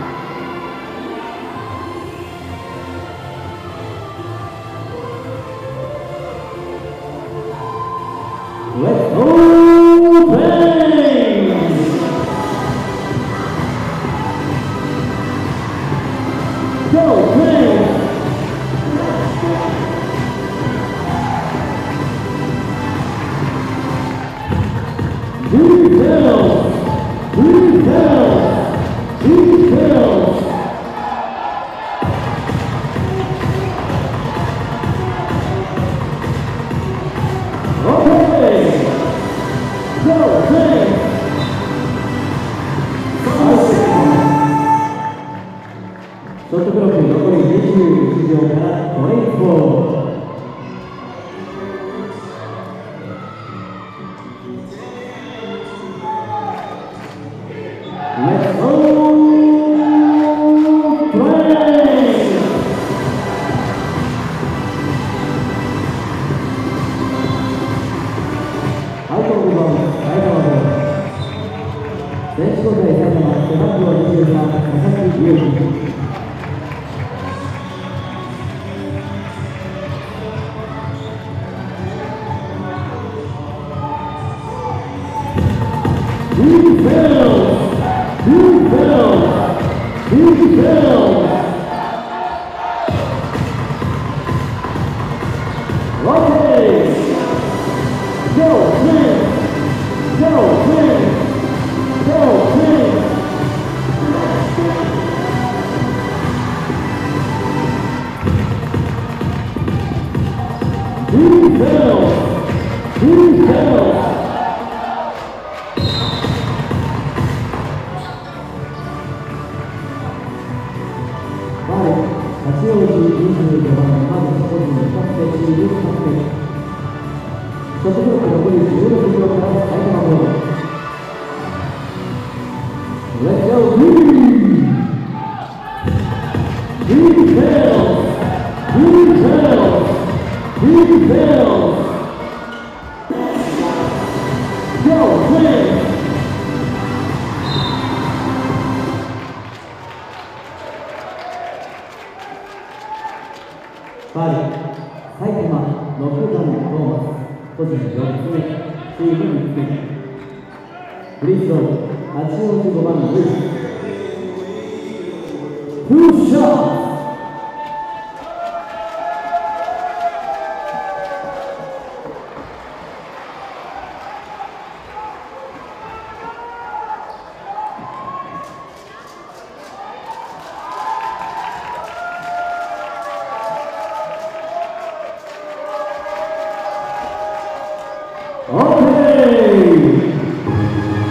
Let's go play! Go play!ショートクロック残り21秒からトレイズボールLet's go play! アウトオブバウンド、埼玉ボール。選手交代埼玉、背番号23、佐々木優希。Hachioji 25番のまず個人2つ目、中2つ目。ショットクロック残り16秒から埼玉ボール。Let's go green! Green bells! Green bells! Green bells! Go play! ファウル、埼玉6番トーマス、個人4つ目、チーム3つ目。フリースロー、八王子5番のルース。プッシャー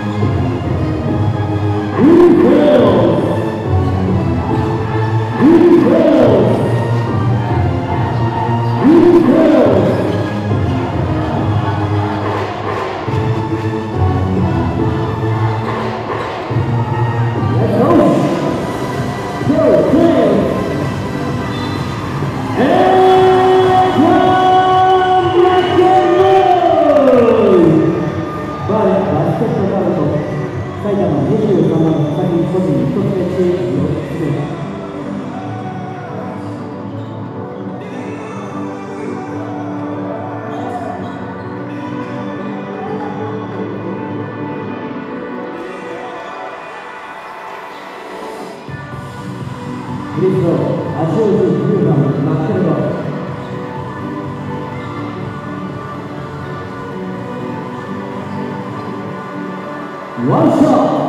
Okay! 23番の佐々木個人1つ目注意をする。フリースロー、八王子10番、マッケルド。ワンショット。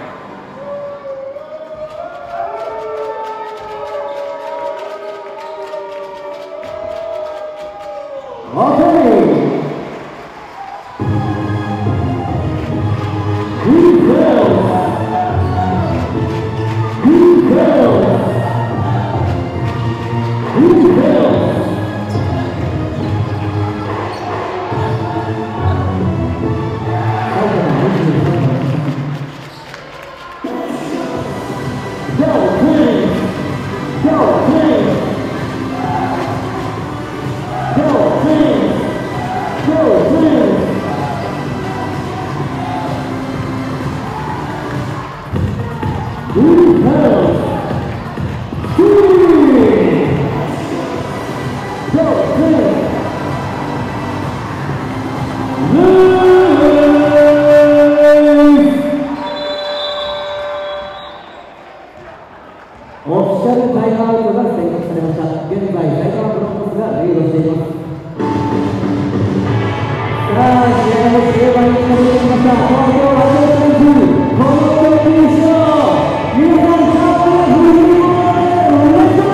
オフィシャルタイムアウトが宣告されました。現在、埼玉ブロンコスがリードしています。さあ、試合の終盤に近づいてきました。東京ラジオ選手、この時優勝、皆さん、チャンピオンフリーボール、おめでとう。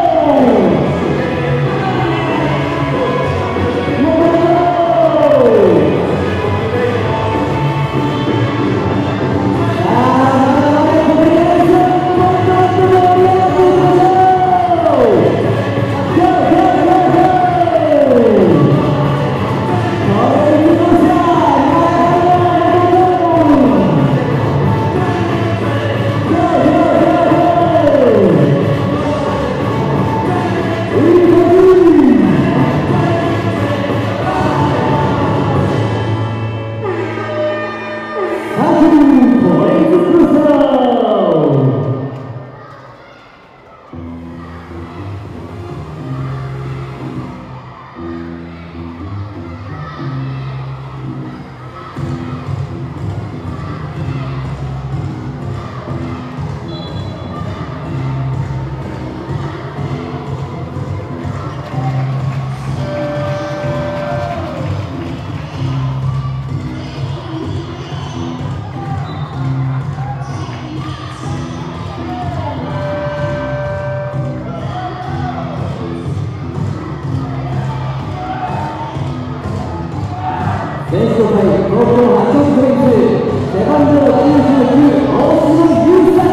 選手会東京八王子プリンス背番号99大島優作。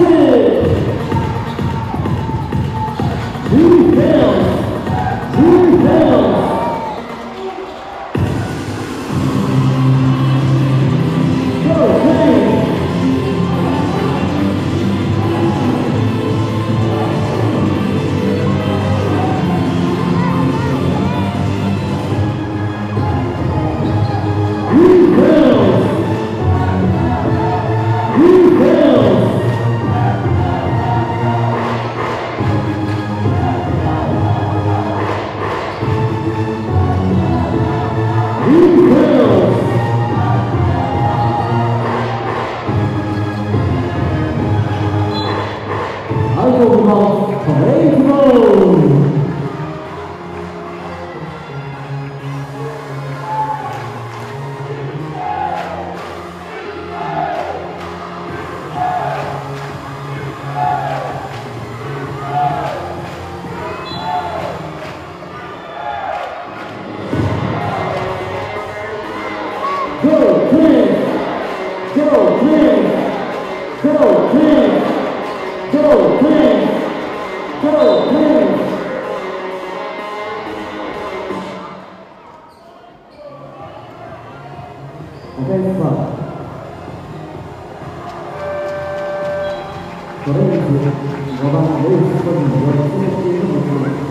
トレイズ5番レイスコリンの4つ目チームのプレー。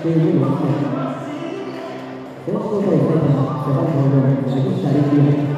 96歳。先頭対埼玉、背番号4、柳下力也。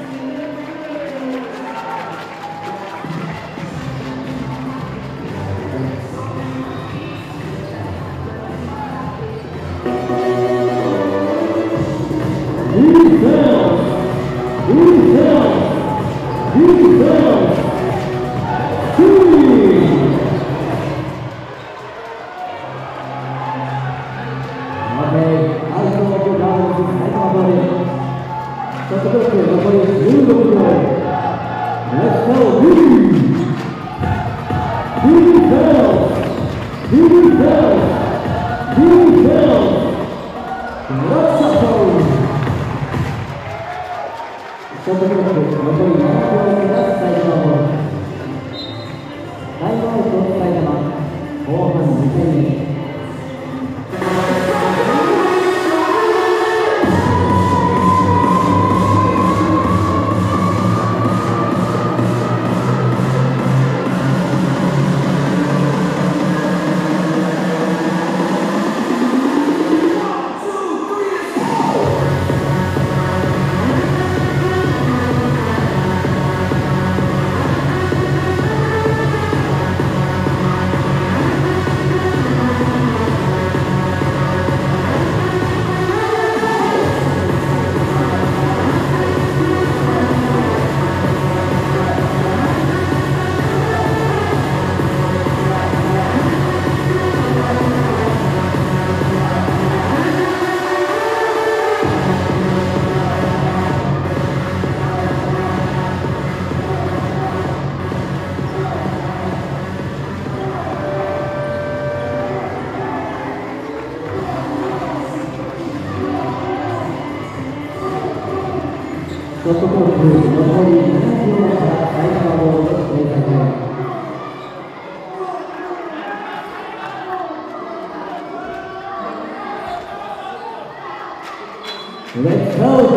ショットコース残り7秒から埼玉ボールのプレータイム。Let's go!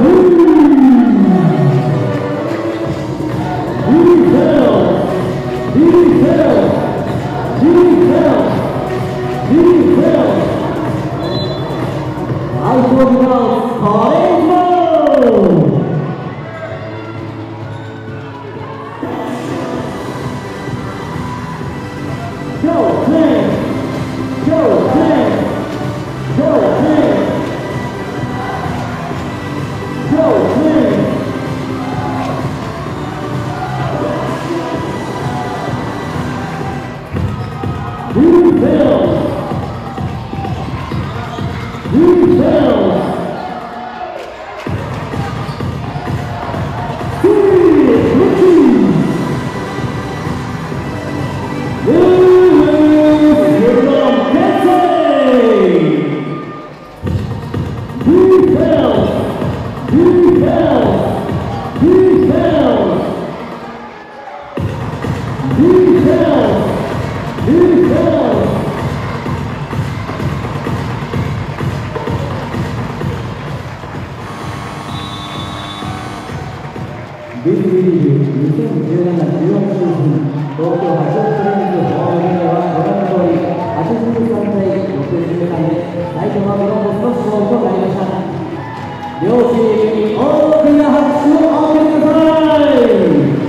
B リーグ2017-18シーズン、東京八王子レンズホームゲームはご覧の通り、83対63で埼玉ブロンコスの勝利となりました。両チームに大きな拍手をお送りください。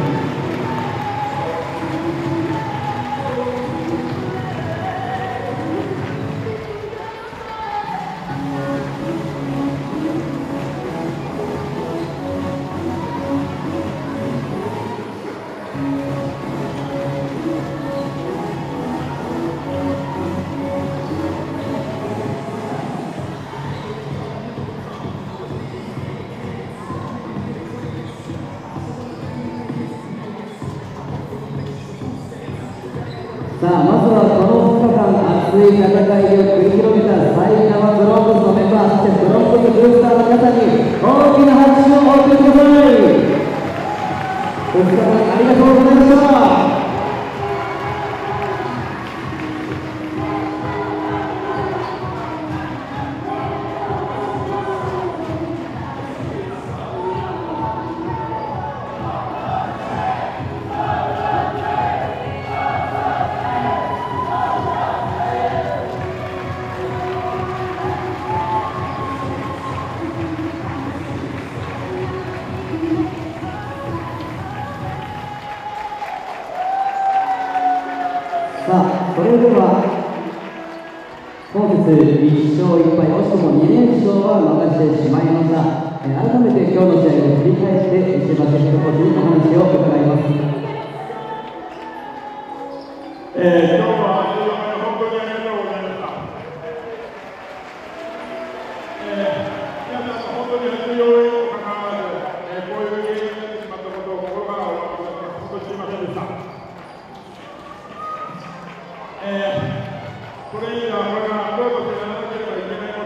さあ、まずはこの2日間熱い戦いを繰り広げた埼玉ブロンコスのメンバー、そしてブロンコスブースターの皆さんに大きな拍手をお送りください。2日間ありがとうございました。 では本日1勝1敗、惜しくも2連勝は逃してしまいました。改めて今日の試合を振り返って石橋ヘッドコーチにお話を伺います。 今日は本当にありがとうございました。皆さんの本当に熱い応援にもかかわらず、こういうゲームになってしまったことを心から本当にすみませんでした。それ以外はこれからプロとしてやらなければいけないこと、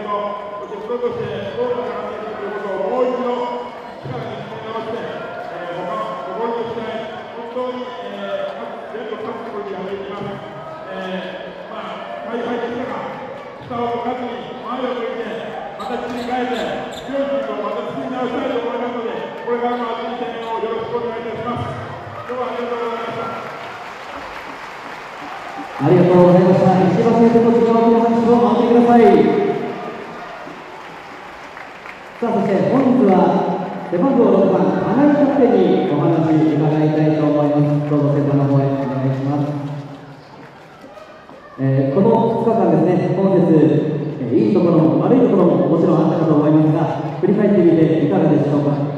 そしてプロとしてどうやらなければいけないことをもう一度力に決め直して、他の残りの試合、本当に全部勝つことにやっていきます。大敗でしたが、下を向かずに前を向いて、また切り替えて、強いチームをまた作り直したいと思いますので、これからも熱い戦をよろしくお願いいたします。今日はありがとうございました。 ありがとうございました。石橋ヘッドコーチの大きな拍手をお待ちください。さあ、そして本日は背番号6番、花井キャプテンにお話伺いたいと思います。どうぞ背番号へお願いします。この2日間ですね、本日、いいところも悪いところももちろんあったかと思いますが、振り返ってみていかがでしょうか。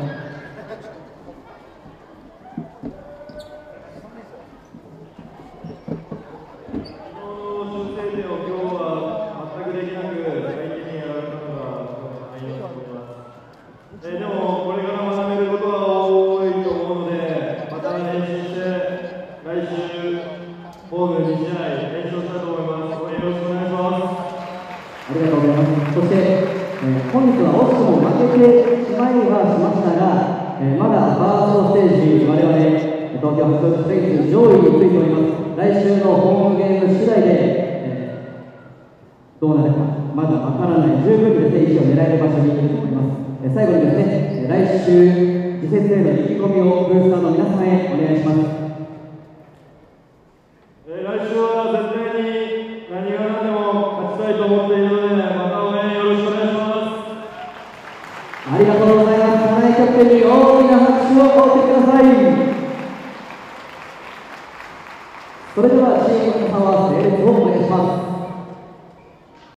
でもこれから学べることが多いと思うので、また練習して来週ホーム2試合練習したいと思います。応援よろしくお願いします。 ありがとうございます。そして、本日は惜しくも負けてしまいはしましたが、まだファーストステージ、我々東京八王子選手上位についております。来週のホームゲーム次第で、どうなるかまだわからない、十分にですね、位置を狙える場所にいると思います。最後にですね、来週、次節への意気込みをブースターの皆様へお願いします。 来週は絶対に何が何でも勝ちたいと思っているので、また応援よろしくお願いします。 ありがとうございます。花井キャプテンに大きな拍手をお送りください。それではチームのパワー整列をお願いします。